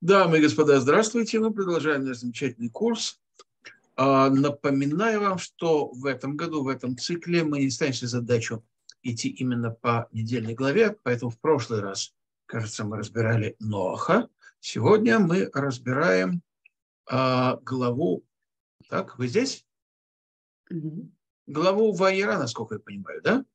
Дамы и господа, здравствуйте. Мы продолжаем наш замечательный курс. Напоминаю вам, что в этом году, в этом цикле мы не ставим себе задачу идти именно по недельной главе, поэтому в прошлый раз, кажется, мы разбирали Ноаха. Сегодня мы разбираем главу... Так, вы здесь? Главу Ваера, насколько я понимаю, да?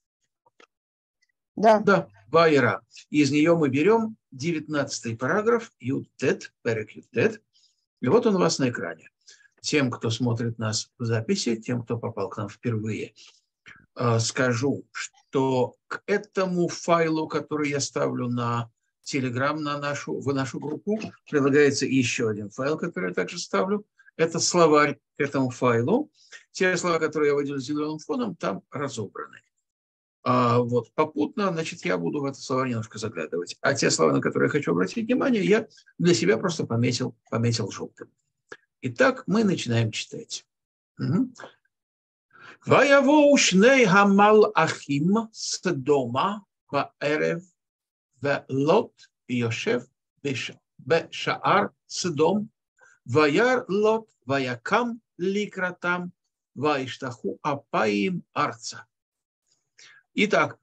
Да. Да, Ваера. Из нее мы берем 19-й параграф, Ют-Тет, Перек Ют-Тет. И вот он у вас на экране. Тем, кто смотрит нас в записи, тем, кто попал к нам впервые, скажу, что к этому файлу, который я ставлю на Telegram, в нашу группу, прилагается еще один файл, который я также ставлю. Это словарь к этому файлу. Те слова, которые я выделил зеленым фоном, там разобраны. Вот попутно, значит, я буду в это слово немножко заглядывать. А те слова, на которые я хочу обратить внимание, я для себя просто пометил желтым. Итак, мы начинаем читать. ויבואו שני המלאכים סדומה בערב, ולוט יושב בשער סדום, וירא לוט ויקם לקראתם, וישתחו אפיים ארצה. Итак,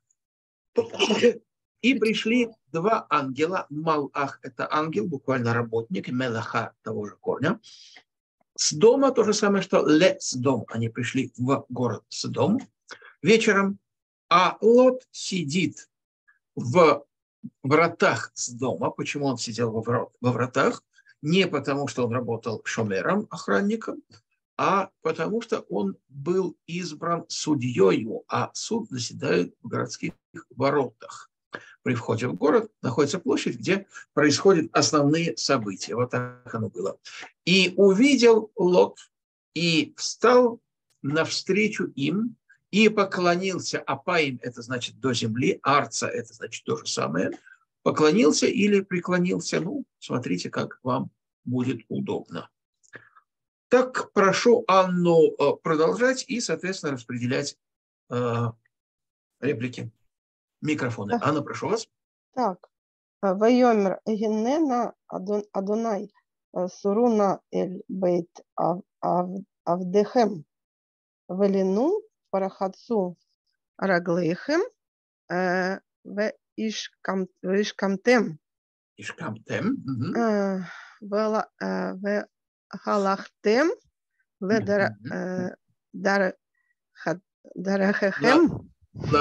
и пришли два ангела. Малах – это ангел, буквально работник, мелаха того же корня. Сдома то же самое, что Сдом. Они пришли в город Сдом вечером, а Лот сидит в вратах Сдома. Почему он сидел во вратах? Не потому, что он работал шомером, охранником, а потому что он был избран судьёю, а суд заседает в городских воротах. При входе в город находится площадь, где происходят основные события. Вот так оно было. И увидел Лот, и встал навстречу им, и поклонился. Апаим – это значит до земли, арца – это значит то же самое. Поклонился или преклонился. Ну, смотрите, как вам будет удобно. Так, прошу Анну продолжать и, соответственно, распределять реплики, микрофоны. Анна, прошу вас. Так. Вайомер Геннена Адонай Суруна Эль Бейт Авдехем Велину Парахатсу Раглейхем В Ишкамтем Халахтем Дарахехем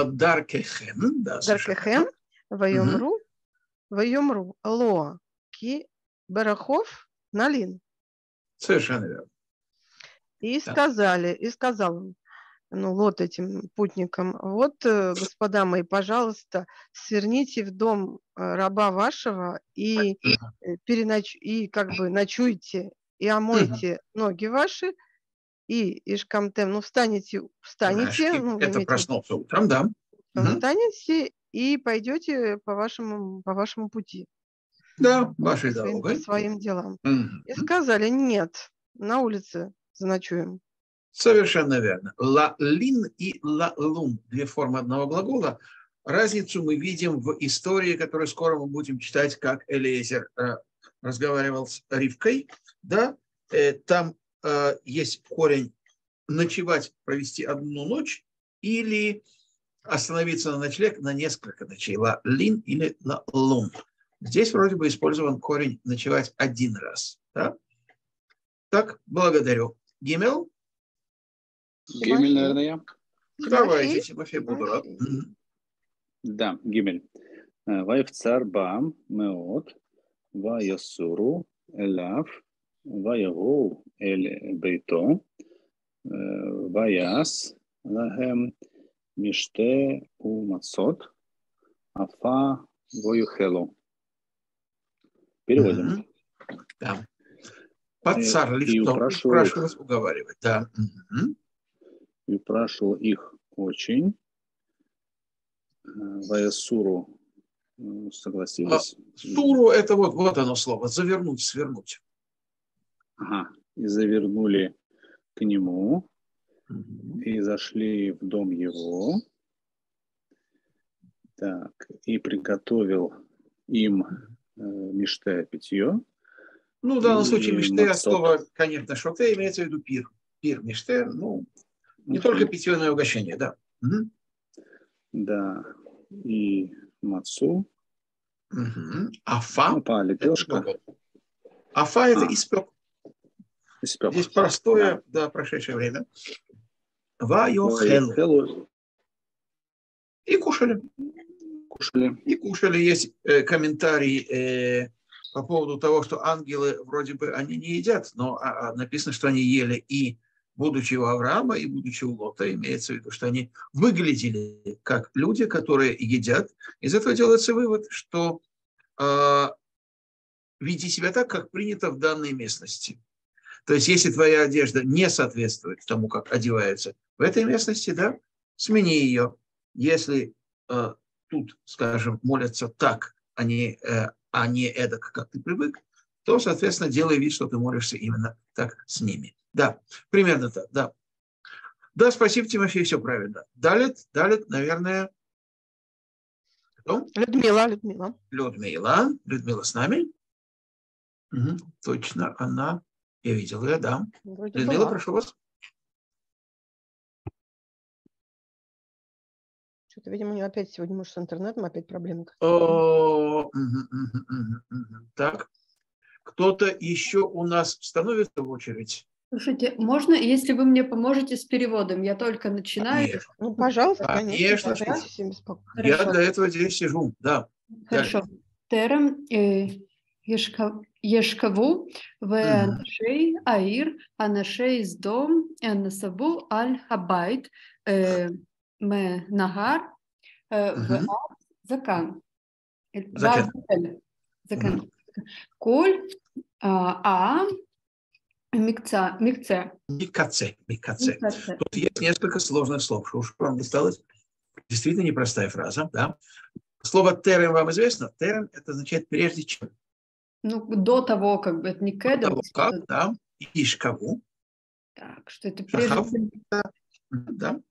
Вайомру Лоа Ки Барахов Налин. Совершенно верно. И сказал он, Лот этим путникам: вот, господа мои, пожалуйста, сверните в дом раба вашего и ночуйте, и омойте ноги ваши, и ишкамтем, встанете. Это проснулся утром, да. Встанете и пойдете по вашему пути. Да, вашей дорогой. По своим делам. И сказали: нет, на улице заночуем. Совершенно верно. Ла-лин и ла-лун – две формы одного глагола. Разницу мы видим в истории, которую скоро мы будем читать, как Элиезер разговаривал с Ривкой. Да? Там есть корень ночевать, провести одну ночь или остановиться на ночлег на несколько ночей. Ла-лин или ла-лун. Здесь вроде бы использован корень ночевать один раз. Да? Так, благодарю. Гимел? Гимель, наверное, я. Давайте, Тимофей, буду рад. Да, Гимель. Ваевцар бам меот, ваясуру элав, ваягоу эль бейто, ваяс лахем миште у мацот, афа воюхелу. Переводим. Да. Пацар лифтом спрашивать, уговаривать. Да. И упрашивал их очень. Ваясуру согласились. Суру – это вот оно слово. Завернуть, свернуть. Ага. И завернули к нему. И зашли в дом его. Так. И приготовил им миште питье. Ну, в данном случае или миште от мацот. слова, конечно, шоте имеется в виду пир. Пир миште, ну, не только питьевое угощение, да. Угу. Да, и мацу. Угу. Афа Опа, – это лепешка. глагол. Афа – это испек. Испек. Здесь простое, да, прошедшее время. Вайохелу. Хелу. И кушали. Кушали. И кушали. Есть комментарий по поводу того, что ангелы вроде бы они не едят, но написано, что они ели и будучи у Авраама, и будучи у Лота, имеется в виду, что они выглядели как люди, которые едят. Из этого делается вывод, что веди себя так, как принято в данной местности. То есть, если твоя одежда не соответствует тому, как одеваются в этой местности, да, смени ее. Если тут, скажем, молятся так, а не эдак, как ты привык, то, соответственно, делай вид, что ты молишься именно так с ними. Да, примерно так, да. Да, спасибо, Тимофей, все правильно. Далит, наверное, кто? Людмила. Людмила с нами. Угу, точно, она, я видел ее, да. Вроде Людмила, была. прошу вас. Что-то, видимо, у нее опять сегодня, может, с интернетом опять проблемы. Так, кто-то еще у нас становится в очередь? Слушайте, можно, если вы мне поможете с переводом? Я только начинаю. Конечно. Ну, пожалуйста, Конечно. Я для этого здесь сижу, да. Хорошо. Терем Ешкаву венашей аир анашей сдом насабу аль хабайт нагар закан. Закан. Коль Микце. Микаце. Тут есть несколько сложных слов. Что уж вам досталось? Действительно непростая фраза. Да? Слово терем вам известно? Терем это означает прежде чем. Ну, до того, как бы, это не кедр. До того, как, да. Ишкаву. Так, что это прежде чем... Да.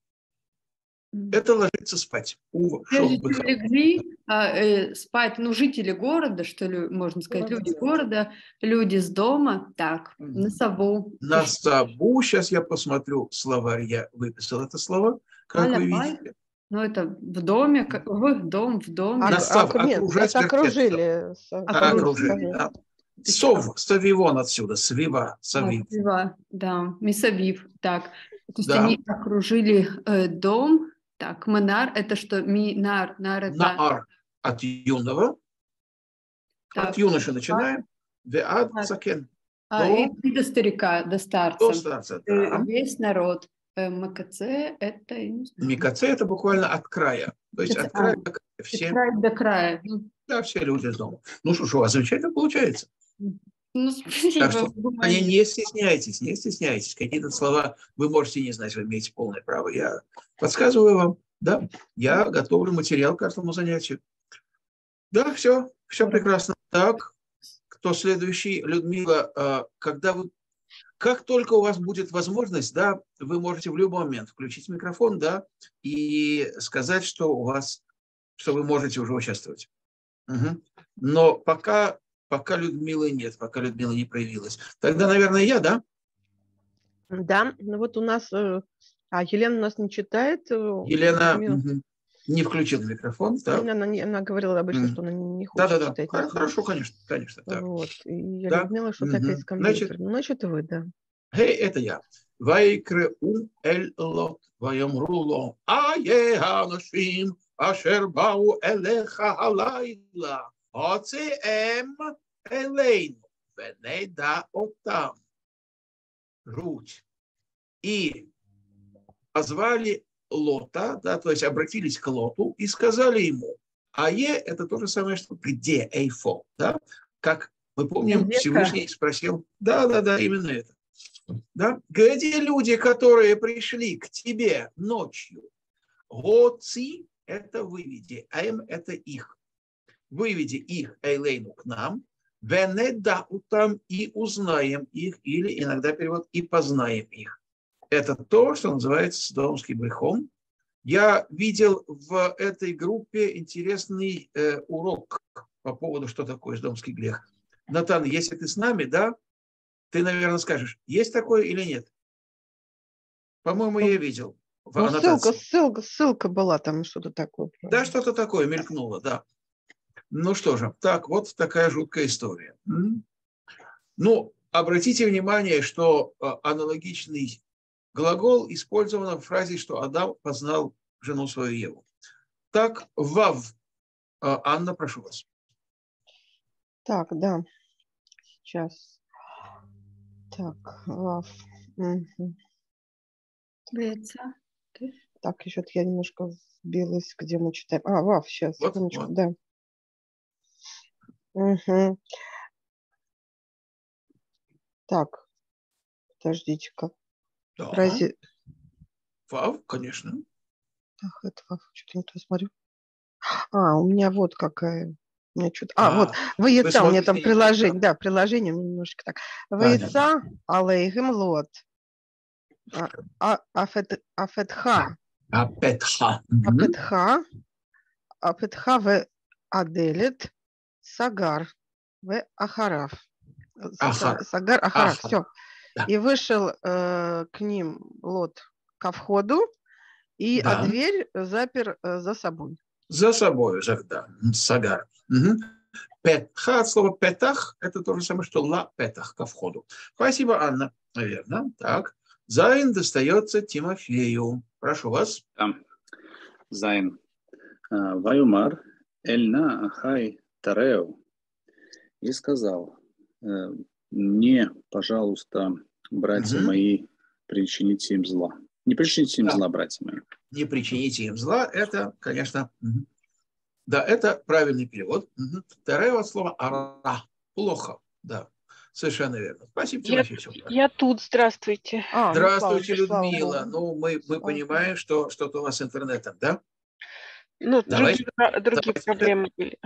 Это ложиться спать. Прежде чем легли спать, ну, жители города, что ли, можно сказать, люди города, люди с дома, так, на сову. На сову, сейчас я посмотрю словарь, я выписал это слово, как вы видите. Ну, это в доме, в доме. На сов, окружать, окружили. Окружили, да. Сов, совивон отсюда, свива, совив. Свива, да, мисавив, так. То есть они окружили дом. Так, манар, это что? Нар это... Наар от юного. Так, от юноши начинаем. Веад цакен. И до старика, до старца. До старца, да. Весь народ. Макаце это... Микаце это буквально от края. То есть от края до края. Все, от края до края. Да, все люди из дома. Ну что ж, у вас замечательно получается. Ну, спасибо. Так что, не стесняйтесь. Какие-то слова вы можете не знать, вы имеете полное право. Я подсказываю вам, да, я готовлю материал к каждому занятию. Да, все прекрасно. Так, кто следующий? Людмила, как только у вас будет возможность, да, вы можете в любой момент включить микрофон, да, и сказать, что вы можете уже участвовать. Угу. Но пока Людмилы нет, пока Людмила не проявилась. Тогда, наверное, я, да? Да, ну вот у нас... Елена у нас не читает. Елена не включила микрофон. Да? Она говорила обычно, что она не хочет читать. Хорошо, конечно. Да. Вот. И Людмила что-то опять с компьютером. Значит, вы, да. Это я. Вайкреу эль лот, ваямруло, аеганашим, ашербау элеха алайла. Оцеэм элейну, венеда отам. Жуть. И позвали Лота, да, то есть обратились к Лоту и сказали ему, это то же самое, что где эйфо, да, как мы помним, Всевышний спросил, да, именно это. Да? Где люди, которые пришли к тебе ночью? Гоци – это выведи, это их. Выведи их, эйлейну, к нам, венеда утам, и узнаем их, или иногда перевод, и познаем их. Это то, что называется содомским грехом. Я видел в этой группе интересный урок по поводу, что такое содомский грех. Натан, если ты с нами, да, ты, наверное, скажешь, есть такое или нет? По-моему, я видел в Ну, аннотации. ссылка была, там что-то такое. Да, что-то такое мелькнуло, да. Ну что же, так, вот такая жуткая история. Ну, обратите внимание, что аналогичный глагол использован в фразе, что Адам познал жену свою Еву. Так, вав. Анна, прошу вас. Так, да. Сейчас. Так, вав. Мгм. Яйца. Так, еще я немножко сбилась, где мы читаем. Вав, сейчас, Вот, секундочку, вот. да. Угу. Так, подождите-ка. Да. Разве... Вав, конечно. Так, это вав, что-то не то смотрю. У меня вот какая. У меня что-то... вот, вы Ваица, у меня смотрите там не так, приложение. Да, приложение у меня немножко так. Ваица, алейхим лот. Афетха. Апетха. Апетха в аделет сагар в ахараф. Ахар. Сагар ахараф, Ахар. все. Да. И вышел к ним Лот ко входу, и Да. дверь запер за собой. За собой, да. Сагар. Петха, от слова петах, это то же самое, что ла петах, ко входу. Спасибо, Анна. Верно. Так. Зайн достается Тимофею. Прошу вас. Зайн. Ваюмар эльна ахай тареу. И сказал, мне, пожалуйста, братья мои, причините им зла. Не причините им зла, братья мои. Не причините им зла, это, конечно, да, это правильный перевод. Тареу от слова ара. Плохо, да. Совершенно верно. Спасибо, Тимофей. Я тут, здравствуйте. Здравствуйте, слава Людмила. Богу. Мы понимаем, что что-то у вас с интернетом, да? Другие проблемы были.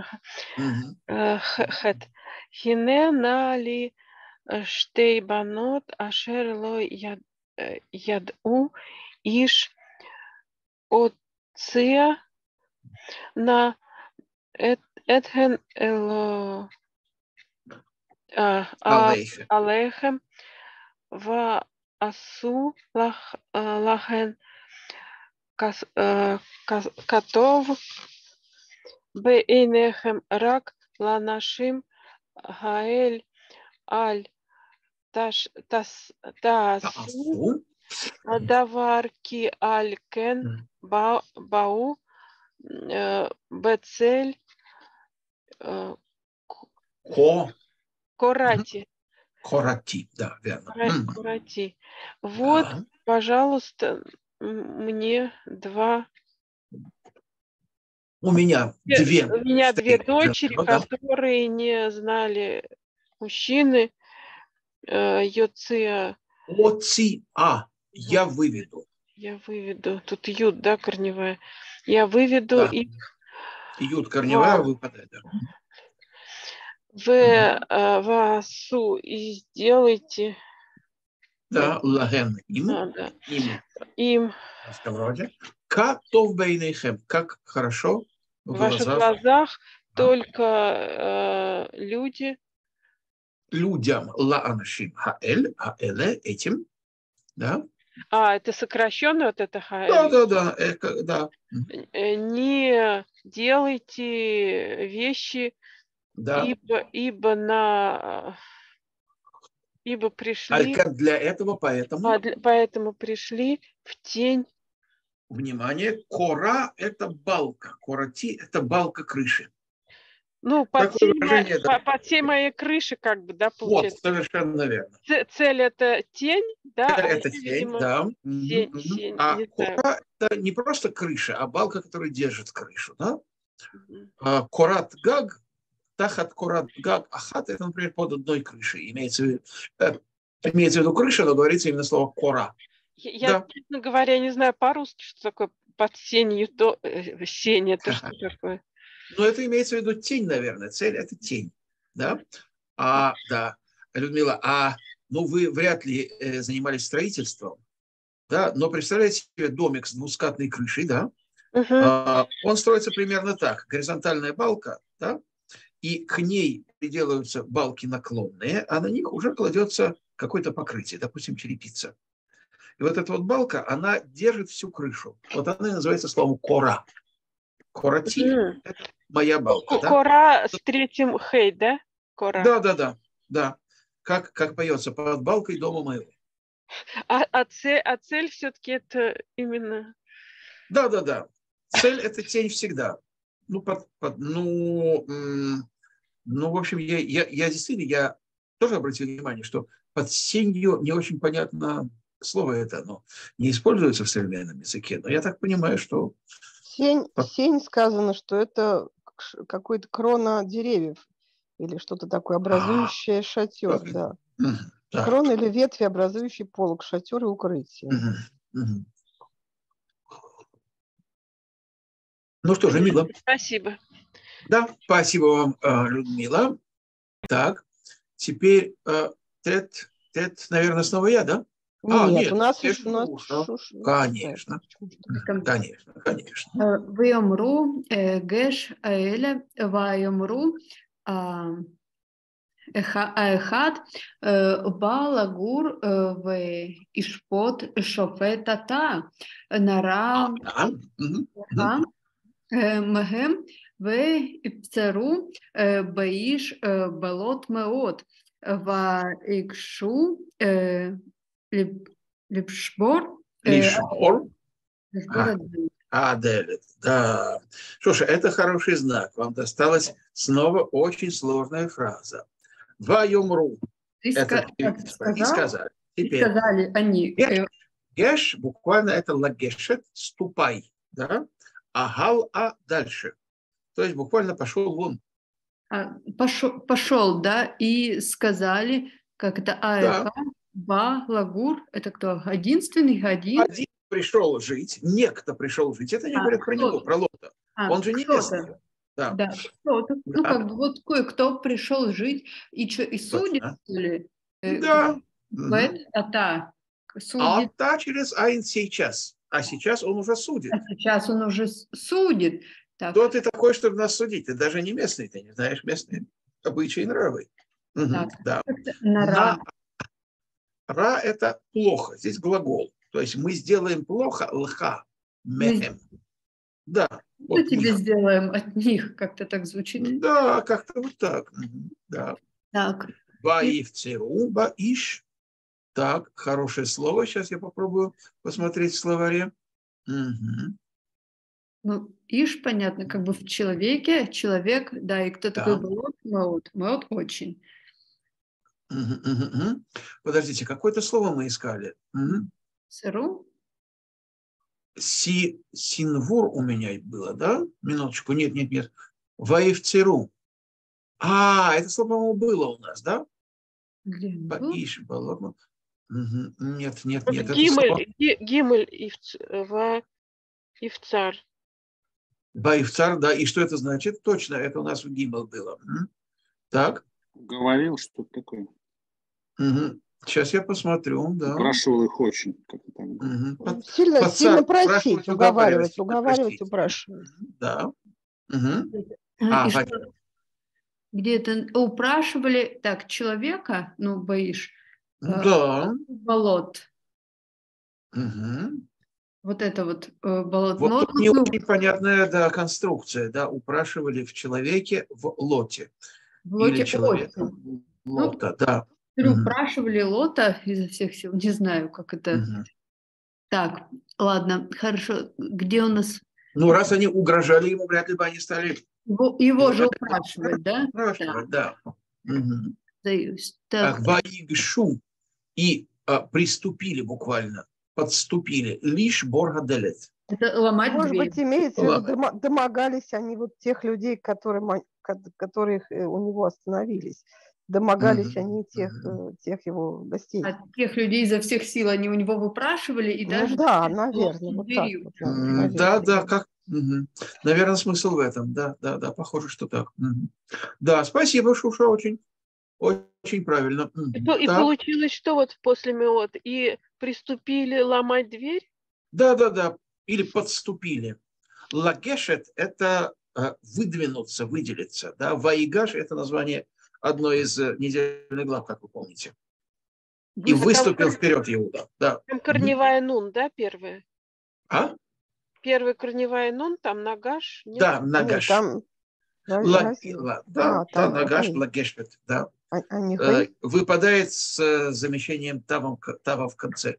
Хэт. Хине нали штейбанот ашерло яду иш оция на этхен эло алейхем ва асу лахен катов бейнехем рак ланашим гаэль аль тасу даварки аль кен бау бецель корати. Корати, да, верно. Корати. Вот, пожалуйста, мне два... У меня две дочери, которые не знали мужчины. Йоция. Оция. Я выведу. Тут ют, да, корневая. Я выведу их. Ют корневая выпадает, да. Васу и сделайте. Да, лаген им. Им. Катов бейнейхем. Как хорошо в ваших глазах только люди. Людям лаанашим хаэль, хаэле этим, да? Это сокращенно вот это хаэль? Да. Не делайте вещи, да. ибо пришли. Для этого, поэтому. Поэтому пришли в тень. Внимание, кора – это балка, корати – это балка крыши. Под всей моей крыши, как бы, да, получается. Вот, совершенно верно. Цель – это тень, да? Цель – это тень, да. А кора – это не просто крыша, а балка, которая держит крышу, да? Корат гаг, тахат корат гаг, ахат – это, например, под одной крышей. Имеется в виду крыша, но говорится именно слово кора. Я, честно говоря, не знаю по-русски, что такое под сенью, сень – это что такое? Но это имеется в виду тень, наверное. Цель – это тень. Да? Да, Людмила, вы вряд ли занимались строительством, да? Но представляете себе домик с двускатной крышей, да? Он строится примерно так. Горизонтальная балка, да? и к ней приделываются балки наклонные, а на них уже кладется какое-то покрытие, допустим, черепица. И вот эта вот балка, она держит всю крышу. Вот она и называется словом кора. Корати. Это моя балка, да? Кора с третьим хей, да? Кора. Да. Как поется под балкой дома моего. А цель все-таки это именно... Да. Цель – это тень всегда. В общем, я действительно, я тоже обратил внимание, что под сенью не очень понятно слово это, оно не используется в современном языке, но я так понимаю, что... Сень сказано, что это какой-то крона деревьев или что-то такое, образующее шатер, да. Крона или ветви, образующие полог, шатер и укрытие. Ну что же, Мила. Спасибо. Да, спасибо вам, Людмила. Так, теперь Тед, наверное, снова я, да? Нет, у нас еще... Конечно. Вайомру геш аэля вайомру האחד בא לגור וישפוט שופט אתה נרא מהם ויבצרו באיש בלוט מאוד ויקשו לשבור Аделет, да. Что ж, это хороший знак. Вам досталась снова очень сложная фраза. Вайомру. Это сказали. Теперь. Сказали они. Геш, буквально это лагешет, ступай. Да? Агал, дальше. То есть буквально пошел вон. Пошел, да, и сказали, как это аэха, ба, лагур, это кто? Один пришел жить, некто пришел жить. Это не говорят про него, про Лота. Он же не местный. Да, кто-то. Ну, как бы вот кое-кто пришел жить и судит, что ли? Да. Ата через айн сейчас. А сейчас он уже судит. Кто ты такой, чтобы нас судить? Ты даже не местный, ты не знаешь местные обычаи и нравы. Да. Ра – это плохо. Здесь глагол. То есть мы сделаем плохо лха, мехем. Да. Мы тебе сделаем от них, как-то так звучит. Да, как-то вот так. Да. Так. Баивцеру, баиш. Так, хорошее слово. Сейчас я попробую посмотреть в словаре. Ну, иш, понятно, как бы в человеке, человек, да, и кто такой Маот? Маот очень. Подождите, какое-то слово мы искали. Сыру? Синвур у меня было, да? Минуточку, нет. Ваевцеру. Это слово, по-моему, было у нас, да? Где? Баиш, балорма. Нет. Гимель Ивцар. Баивцар, да. И что это значит? Точно, это у нас в Гимел было. Так. Говорил, что такое. Сейчас я посмотрю, да. Упрашивал их очень. Сильно просить, уговаривать, упрашивать. Да. Где это упрашивали, так, человека, ну, боишь, болот. Вот это вот болото. Вот не очень понятная, да, конструкция, да, упрашивали в человеке в лоте. В лоте или человека. Лота, да. Упрашивали Лота изо всех сил, не знаю, как это. Так, ладно, хорошо. Где у нас? Ну, раз они угрожали ему, вряд ли бы они стали... Его же упрашивать, да? Упрашивать, да. Так. Ваигшу. И приступили буквально, подступили. Лишь боргаделет. Это ломать Может дверь. быть, имеется в виду, домогались они вот тех людей, которые у него остановились. Домогались они тех его гостей. А тех людей изо всех сил они у него выпрашивали и даже... Да, наверное, вот так вот. Да, как... Наверное, смысл в этом. Да, похоже, что так. Да, спасибо, Шуша, очень правильно. И получилось, что вот после Меот? И приступили ломать дверь? Да. Или подступили. Лагешет – это выдвинуться, выделиться. Да? Ваигаш – это название одной из недельных глав, как вы помните. И выступил вперед Иуда. Да. Там корневая нун, да, первая? А? Первая корневая нун, там нагаш? Нет? Да, нагаш. Нет, там нагаш, лагешпет, да. Выпадает с замещением тава в конце.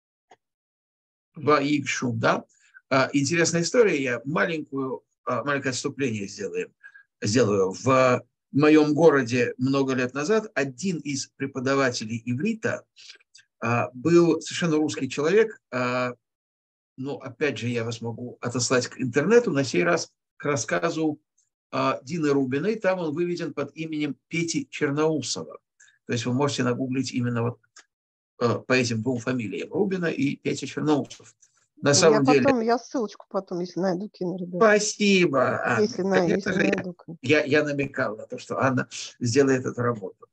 Ваигшу, да. Интересная история, я маленькое отступление сделаю. В моем городе много лет назад один из преподавателей иврита был совершенно русский человек. Но опять же я вас могу отослать к интернету, на сей раз к рассказу Дины Рубиной. Там он выведен под именем Пети Черноусова. То есть вы можете нагуглить именно вот по этим двум фамилиям: Рубина и Петя Черноусов. На самом деле... Я ссылочку потом, если найду, кину, ребята. Спасибо, Анна. Если найду. Я намекал на то, что Анна сделает эту работу.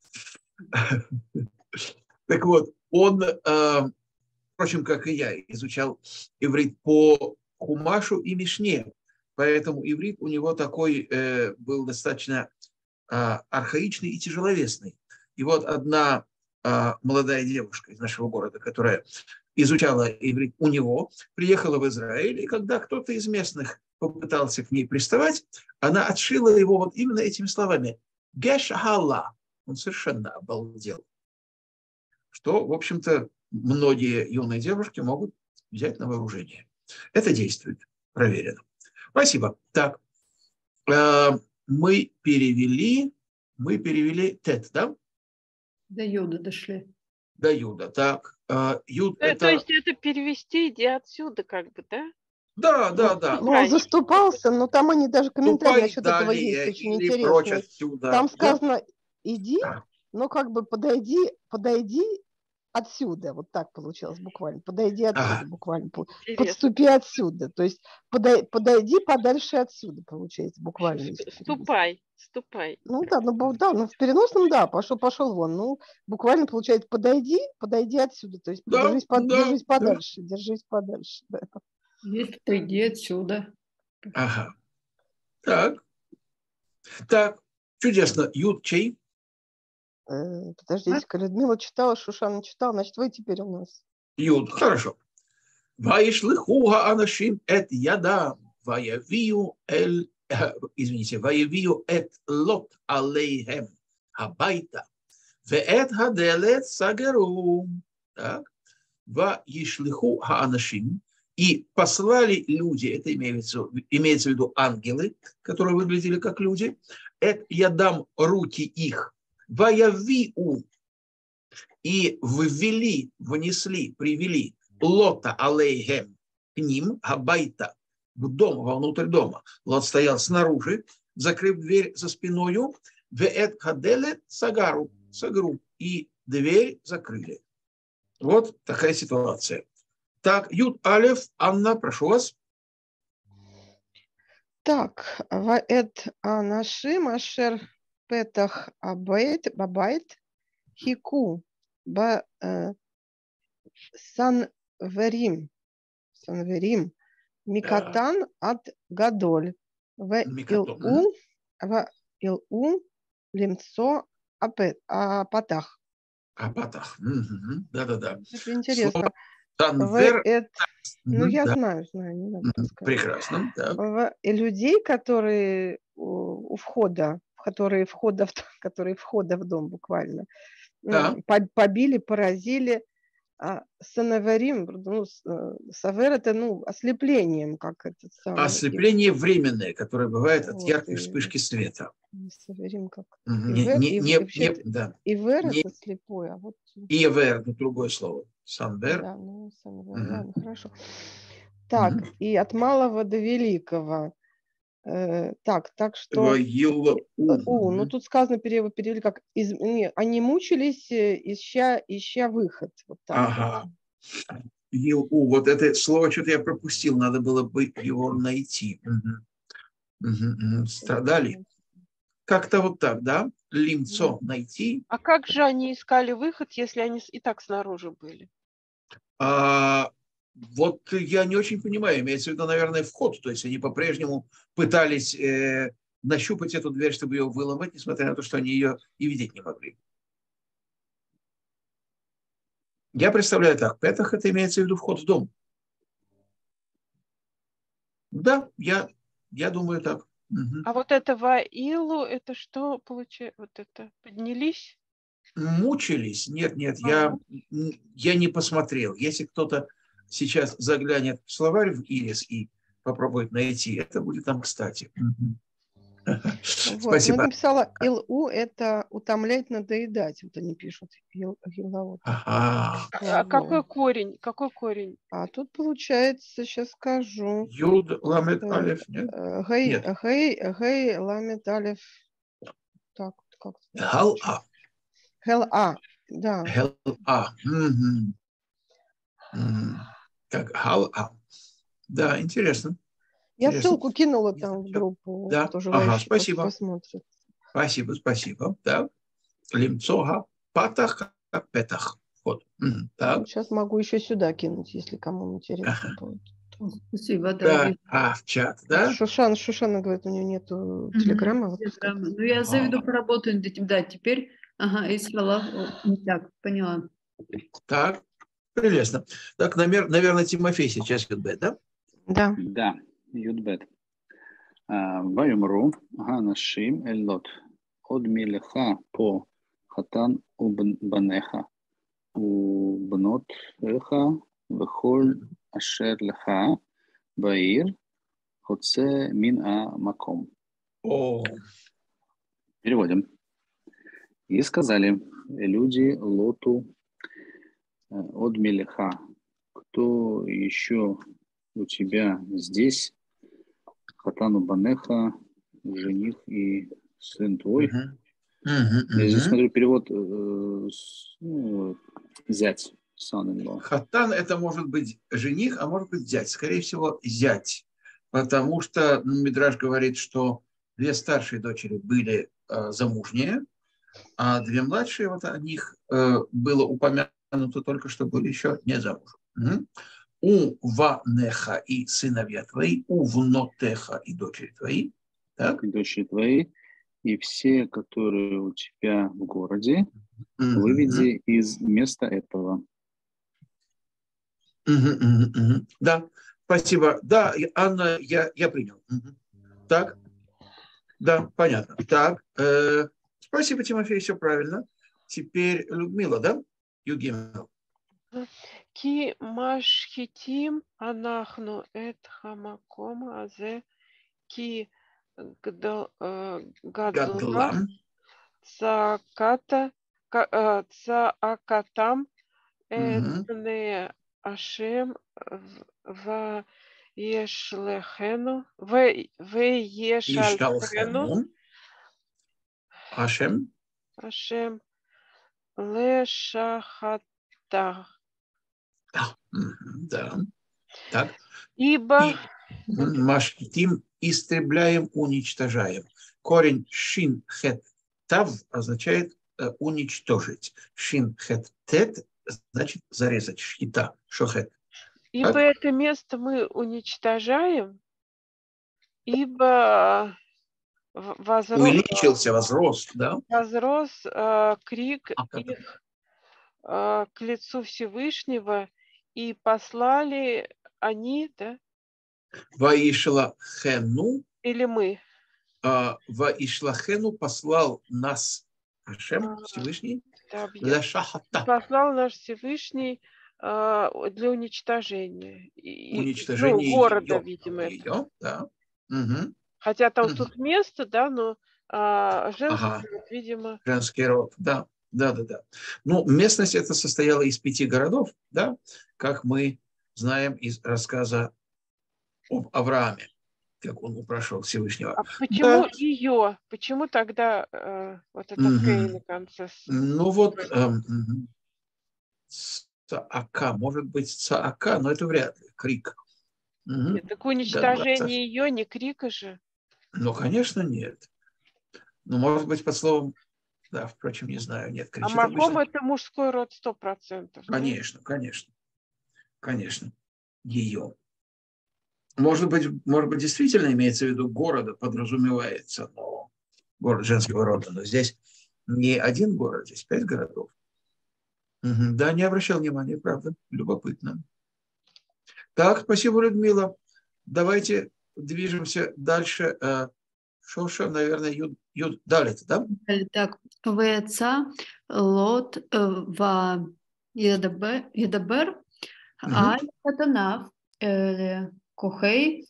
Так вот, он, впрочем, как и я, изучал иврит по Хумашу и Мишне. Поэтому иврит у него такой был достаточно архаичный и тяжеловесный. И вот одна молодая девушка из нашего города, которая изучала иврит у него, приехала в Израиль, и когда кто-то из местных попытался к ней приставать, она отшила его вот именно этими словами. Геш халла. Он совершенно обалдел. Что, в общем-то, многие юные девушки могут взять на вооружение. Это действует. Проверено. Спасибо. Так, мы перевели тет, да? До Юда дошли. До Юда, так. Юд это... То есть это перевести, иди отсюда, как бы, да? Да. Ну, он заступался, но там они даже комментарии насчет этого есть очень интересные. Отсюда. Там сказано, иди, но как бы подойди отсюда. Вот так получилось буквально. Подойди отсюда буквально. Подступи отсюда. То есть подойди подальше отсюда, получается, буквально. Ступай. Ну да, в переносном, да, пошел вон. Ну, буквально получается, подойди отсюда. То есть держись подальше. Да. Есть, пойди отсюда. Ага. Так, чудесно. Юд чей? Подождите-ка, Людмила читала, Шушана читала, значит, вы теперь у нас. Юд, хорошо. Ваишлиху хаанашим эт ядам, ваявию эт лот алейхем хабайта, веэт хаделет сагару. Так. Ваишлиху хаанашим. И послали люди, это имеется в виду ангелы, которые выглядели как люди, эт ядам, руки их, ваявиу, и внесли, привели лота алейхем к ним, абайта, в дом, вовнутрь дома. Лот стоял снаружи, закрыв дверь за спиною, веэт хаделет сагару, и дверь закрыли. Вот такая ситуация. Так, Юд Алеф, Анна, прошу вас. Так, ваэт анашим ашер петах бабайт хику санверим микатан от гадоль в илу лимцо апатах. Апатах. Да. Это интересно. Ну, я знаю, не надо сказать. Прекрасно. Да. Людей, которые входа в дом буквально, побили, поразили. Санаверим, савер это ослеплением, как этот самый. Ослепление временное, которое бывает от яркой вспышки света. Саверим как. Ивер это слепой, а вот. Ивер, это другое слово. Санвер. Да, санвер, ладно, хорошо. Так, и от малого до великого. Так что... Ну, тут сказано, перевели как... Они мучились, ища выход. Вот так. Ага. Вот это слово что-то я пропустил, надо было бы его найти. Страдали. Как-то вот так, да? Лимцо найти. А как же они искали выход, если они и так снаружи были? Вот я не очень понимаю, имеется в виду, наверное, вход, то есть они по-прежнему пытались нащупать эту дверь, чтобы ее выломать, несмотря на то, что они ее и видеть не могли. Я представляю так, петах это имеется в виду вход в дом. Да, я думаю так. Угу. А вот это ваилу, это что получается? Вот это поднялись? Мучились? Нет, я не посмотрел. Если кто-то сейчас заглянет в словарь в Ирис и попробует найти, это будет там кстати. Вот, Спасибо. я написала ил-у, это утомлять, надоедать. Вот они пишут. Ага. А какой корень? Какой корень? А тут получается, сейчас скажу. Юд ламет алеф, нет? Гей ламет алеф. Так, как это? Хал-а. Хел-а, да. Хел-а. Как хал-а. Да, интересно. Я ссылку кинула там в группу. Да, кто ага, спасибо. Посмотрит. Спасибо. Да. Лимцоха патах петах. Вот. Так. Сейчас могу еще сюда кинуть, если кому интересно будет. Спасибо, да. В чат, да? Шушана говорит, у нее нету телеграмма. Телеграмма. Ну, я заведу, поработаю над этим. Да, теперь, искала. Так, поняла. Так, прелестно. Так, наверное, Тимофей сейчас Юдбет, да? Да. Да, Юдбет. Вайомру ганашим эллот од милеха по хатан убанеха убнот эха вехоль ашер леха баир хоце мин маком. Переводим. И сказали люди Лоту од милеха: кто еще у тебя здесь? Хатану банеха, жених и сын твой. Я здесь смотрю перевод зять. Хатан это может быть жених, а может быть зять. Скорее всего, зять. Потому что Мидраш говорит, что две старшие дочери были замужние, а две младшие, вот о них было упомянуто только, что были еще не замужем. У ванеха и сыновья твои, у внотеха и дочери твои. Так? И дочери твои, и все, которые у тебя в городе, выведи из места этого. Да, спасибо. Да, Анна, я принял. Так, да, понятно. Так, спасибо, Тимофей, все правильно. Теперь Людмила, да? Югимил. Ки машхитим анахну эт хамаком азе ки гадлам цаакатам этне ашем веешлехену Ашем лешахатах. Да. Так. Ибо машхитим истребляем, уничтожаем. Корень шин хет тав означает уничтожить. Шин хет тет значит зарезать. Шхита, шохет. Ибо так? Это место мы уничтожаем, ибо возрос, да? Возрос крик их к лицу Всевышнего, и послали они, да? Ваишлахену. Или мы. Ваишлахену послал нас Ашем, Всевышний, послал наш Всевышний для уничтожения. Уничтожение города, ее, видимо. Ее, да. Хотя там тут место, да, но женский род, видимо. Женский род, да. Ну, местность эта состояла из 5 городов, да, как мы знаем из рассказа об Аврааме, как он упрашивал Всевышнего. А почему ее? Почему тогда вот это «кей» на конце? Ну вот, цаака, может быть, цаака, но это вряд ли, крик. Нет, так уничтожение ее не крика же. Ну, конечно, нет. Ну, может быть, под словом, да, впрочем, не знаю, нет. А маком это мужской род 100%. Конечно. ее. Может быть, действительно имеется в виду города, подразумевается, но город женского рода. Но здесь не один город, здесь 5 городов. Угу. Да, не обращал внимания, правда, любопытно. Так, спасибо, Людмила. Давайте движемся дальше. Шоша, наверное, Юд далит, да? Так, ויצא לוט וידבר על חתניו לכוחי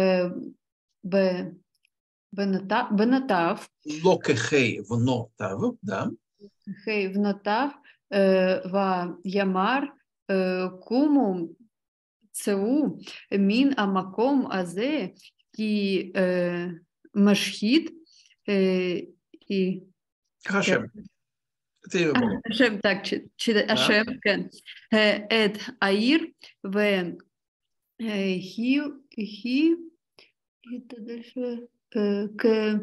בנותיו. לוקחי בנותיו, да. כוחי בנותיו ויאמר קומו צאו מן המקום הזה כי משחית и Хашем. Это его Бог. Ашем, так, Ашем, Эд Аир, это дальше, к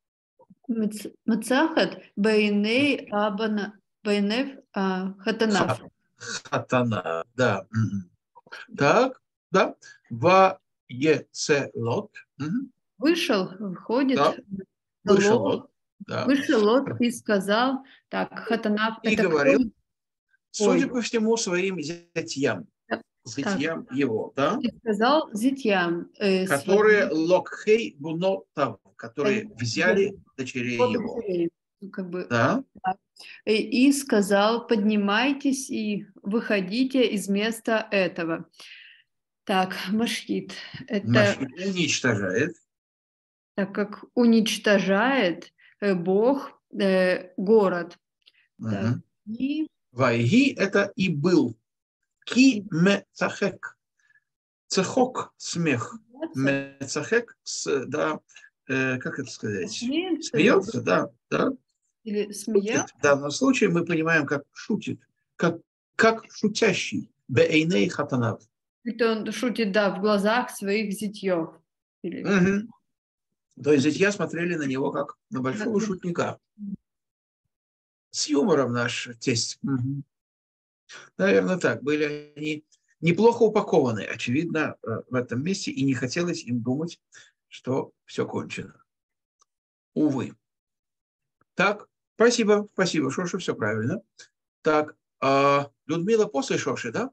Мацахат, Байней Байнев Хатанав. Хатана, да. Так, да. Ваецелот. Вышел, входит. Да. Вышел Лот. Да. Вышел Лот и сказал, так, Хатанав, и это говорил, кто? судя по всему, своим зятьям. Зятьям его, да? И сказал зятьям. Которые локхей бунотав, которые взяли дочерей его. Как бы, да? И сказал, поднимайтесь и выходите из места этого. Так, Машхит. Это, Машхит уничтожает. Так как уничтожает Бог город. Угу. И... Вайги это и был. Ки мецахек. Цехок, смех. Мецахек, да, как это сказать? Смеется, да. Или смеялся. В данном случае мы понимаем, как шутит, как шутящий. Беэйней хатанав. Это он шутит, да, в глазах своих зятьев. Угу. То есть зятья смотрели на него как на большого шутника. С юмором наш тесть. Угу. Наверное, так. Были они неплохо упакованы, очевидно, в этом месте, и не хотелось им думать, что все кончено. Увы. Так, спасибо, Шоша, все правильно. Так, Людмила после Шоши, да?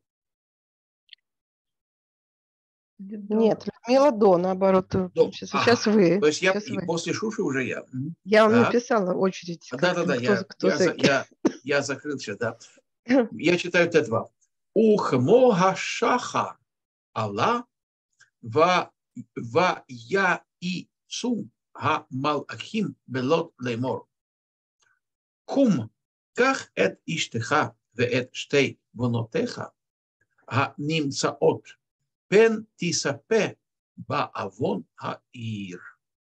Нет, Людмила до, наоборот. Сейчас вы. То есть я после Шуши уже я. Я вам написала очередь. Да, я закрыл сейчас, да. Я читаю Т2. Ухмога шахар Алла ва я и цу га малахим белот леймор. Кум ках эт иштеха веэт штей вонотеха га нимцаот пен тисапе баавон хаир.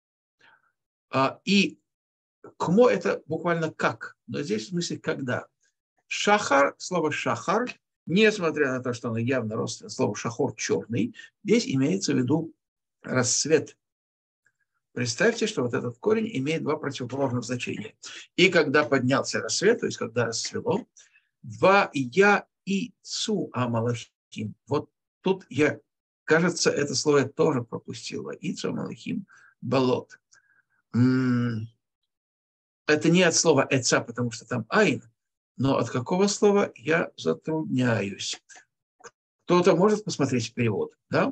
И кмо это буквально как, но здесь в смысле когда. Шахар, слово шахар, несмотря на то, что оно явно родственное слово шахор черный, здесь имеется в виду рассвет. Представьте, что вот этот корень имеет два противоположных значения. И когда поднялся рассвет, то есть когда рассвело, ва я и цу амалахим. Вот тут я, кажется, это слово я тоже пропустил. Ва и цу амалахим болот. Это не от слова эца, потому что там айн. Но от какого слова я затрудняюсь? Кто-то может посмотреть перевод, да?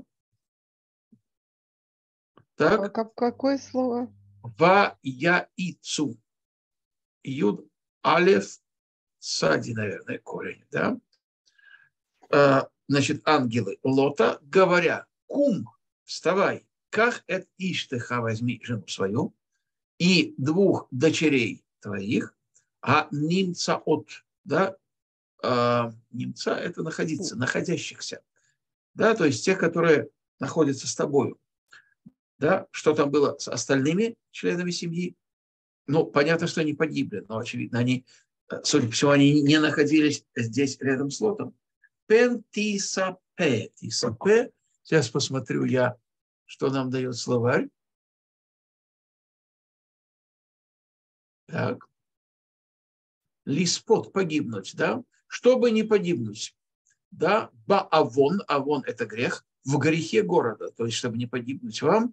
Так. Какое слово? Ва-я-и-цу. Юд, алеф, сади, наверное, корень, да? Значит, ангелы Лота, говоря, кум, вставай, как эт иштеха, возьми жену свою, и двух дочерей твоих, а нимца от, да, нимца это находиться, находящихся, да, то есть тех, которые находятся с тобою, да, что там было с остальными членами семьи, ну, понятно, что они погибли, но, очевидно, они, судя по всему, они не находились здесь рядом с Лотом. Пен тисапе, тисапе, сейчас посмотрю я, что нам дает словарь. Так. Лиспот, погибнуть, да? Чтобы не погибнуть, да? Баавон, авон – это грех. в грехе города, то есть чтобы не погибнуть вам,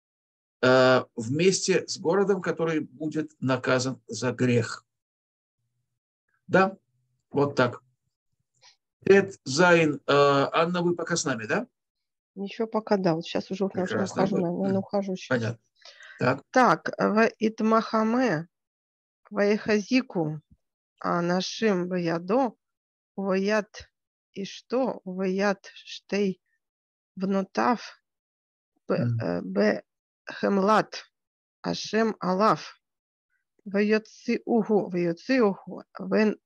вместе с городом, который будет наказан за грех. Да, вот так. Эд Зайн. Анна, вы пока с нами, да? Еще пока, да. Вот сейчас уже ухожу, наверное, ухожу сейчас. Понятно. Так, в Итмахаме, в Эхазику, Нашим Баядо, Ваят и что? Ваят Штей Внутав, Б Хемлат, Ашем Алав, Вайоциуху, Вен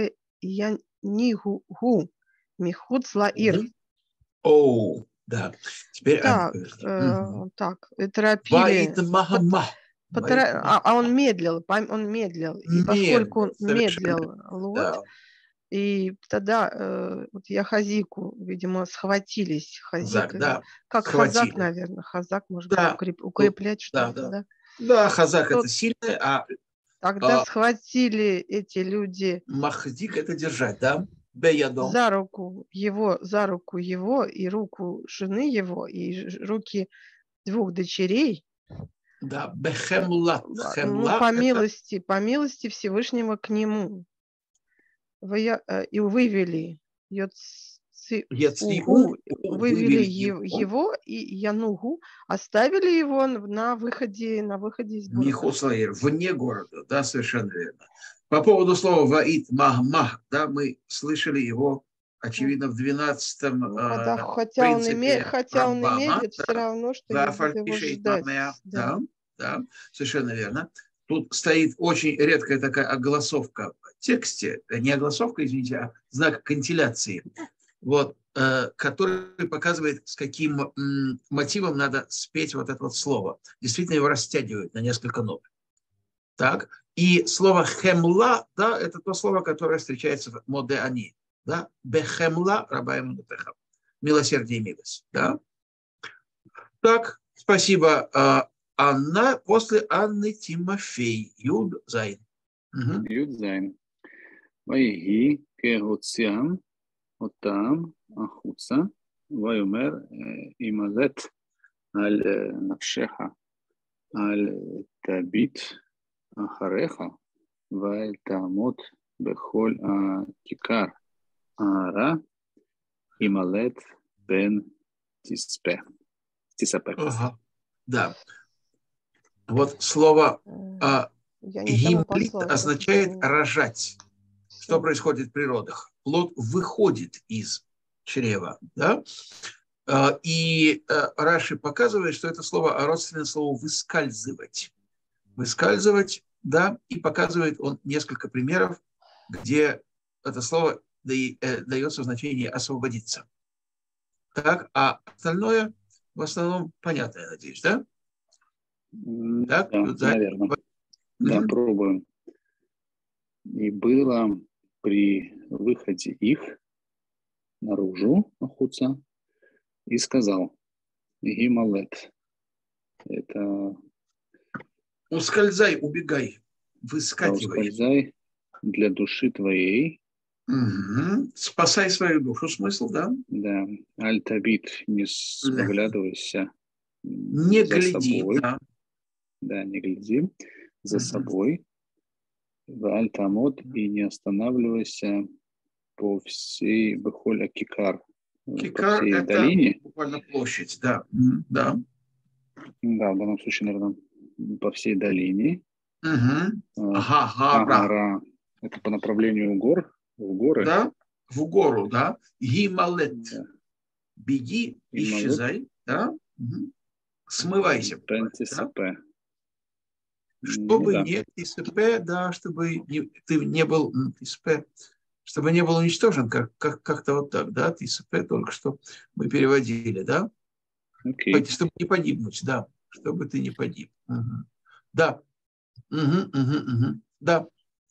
Янигу, Михуц Лаир. О, да. Теперь так, торопили. Он медлил, и поскольку он медлил, Лот, и тогда вот Яхазику, видимо, схватились. Хазик, да, как схватили. Хазак, наверное. Хазак, может быть, укреплять что-то, да? Да, Хазак это сильное, тогда схватили эти люди. Махдик это держать, да? Беядом. За руку его и руку жены его, и руки двух дочерей. Да, бехемлат. По милости Всевышнего к нему. И вывели вывели его и Янугу, оставили его на выходе из города. Михуслаир, вне города, да, совершенно верно. По поводу слова «ваит махмах», да, мы слышали его, очевидно, в 12-м хотя он и Рамбама, медлит, все равно, что не буду его ждать. Да, совершенно верно. Тут стоит очень редкая такая огласовка в тексте, не огласовка, извините, а знак кантиляции, вот, который показывает, с каким мотивом надо спеть вот это вот слово. Действительно его растягивают на несколько нот. Так, и слово «хемла», да, это то слово, которое встречается в «модеани», да, «бехемла рабаем нутеха», милосердие и милость, да. Так, спасибо, Анна. После Анны Тимофей. Юд Зайн. Юд Зайн. Вайги кегоциам отам ахуца вайомер ималет аль навшеха аль табит ахареха валь тамот бехоль кикар ара ималет бен тиспе. Да. Вот слово «гимлит» означает «рожать». Что происходит при родах? Плод выходит из чрева. Да? И Раши показывает, что это слово родственное слову «выскальзывать». «Выскальзывать», да, и показывает он несколько примеров, где это слово дается в значении «освободиться». Так, а остальное в основном понятно, я надеюсь, да? Так, да, наверное. Да, пробуем. И было при выходе их наружу, охотца, и сказал: Гималет. Это... Ускользай, убегай, выскакивай. Ускользай для души твоей. Угу. Спасай свою душу, смысл, да? Да. Аль-табит, не оглядывайся. Не гляди, собой. Да. Да, не гляди за собой. В Аль-Тамот и не останавливайся по всей Бехоль Кикар. Кикар – это долине. буквально площадь, да. Да. Да, в данном случае, наверное, по всей долине. Гора. Это по направлению гор, в горы. Да, в гору, да. Гималет. Да. Беги, исчезай, да. Смывайся. Да? Чтобы не ТСП, да, чтобы ты не был ТСП, чтобы не был уничтожен, как-то вот так, да, ТСП только что мы переводили, да, чтобы не погибнуть, да, чтобы ты не погиб. Да, да.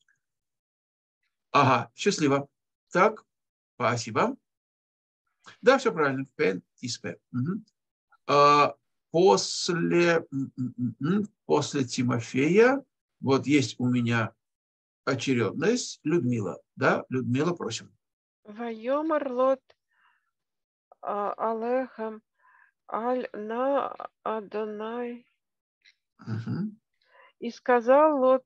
Ага, счастливо. Так, спасибо. Да, все правильно, ТСП. После Тимофея, вот есть у меня очередность. Людмила, да? Людмила, просим. Вайомар лот алехам Аль на Адонай. Угу. И сказал Лот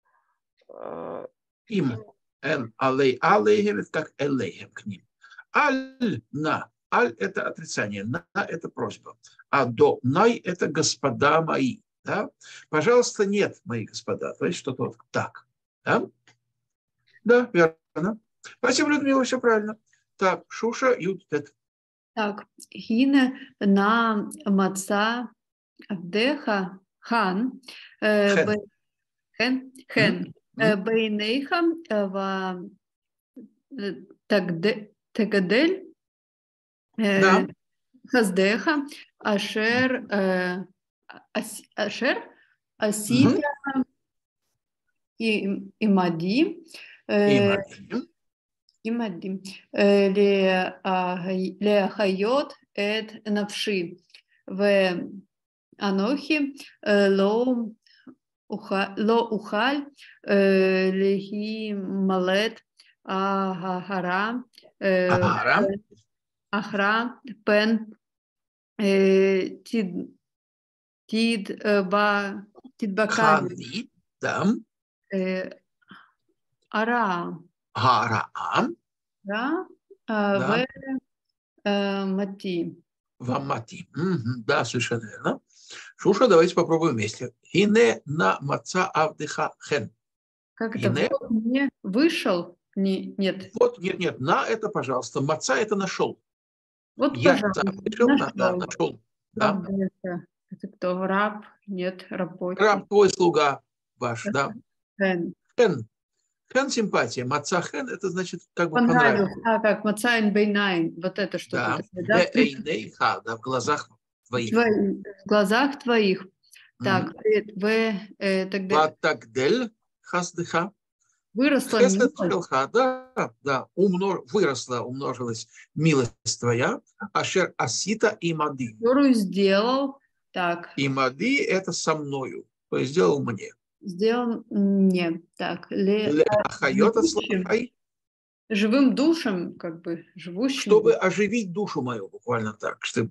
Им. Эн алей алейхем, это как элейхем к ним. Аль на. Аль – это отрицание, на – это просьба. А до най – это господа мои. Да? Пожалуйста, нет, мои господа. То есть что-то вот так. Да? Да, верно. Спасибо, Людмила, все правильно. Так, Шуша, Ютет. Так, хина на маца авдеха хан хен бейнейха в тагадель хаздеха ашер асита имади имади леахайот эт навши в анохи ло ухаль лехи малет ахара ахра пен тидбакави ара в мати. Вамати. Да, совершенно верно. Шуша, давайте попробуем вместе. Ине на маца авдеха хен. Как это? Вот мне вышел? Нет. Вот, нет. На это, пожалуйста. Маца это нашел. Вот, я пожалуйста. Нашел. Да. Это кто? Раб? Нет, работник. Раб, твой слуга ваш, да. Хен. Хен симпатия. Маца хен это значит как бы понравился. Как Мацайн бейнайн. Вот это что-то. Да. Да, в глазах твоих. В глазах твоих. Так, тогда... Ватагдель хаздыха. Выросла милость. Да. Выросла, умножилась милость твоя. Ашер асита имади. Которую сделал. Так. Имади это со мною. То есть сделал мне. Сделал мне. Так. Живым душем, как бы, живущим. Чтобы оживить душу мою, буквально так. Чтобы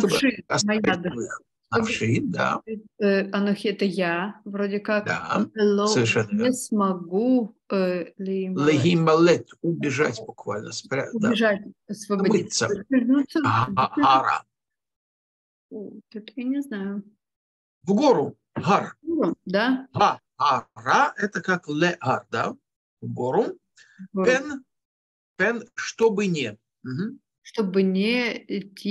Навши, да. Анохи это я, вроде как. Да, совершенно не смогу легималет, убежать буквально. Убежать, освободиться. Ара. Это я не знаю. В гору. Гар. Да. Ара это как леар, да? В гору. Пен, чтобы не. Чтобы не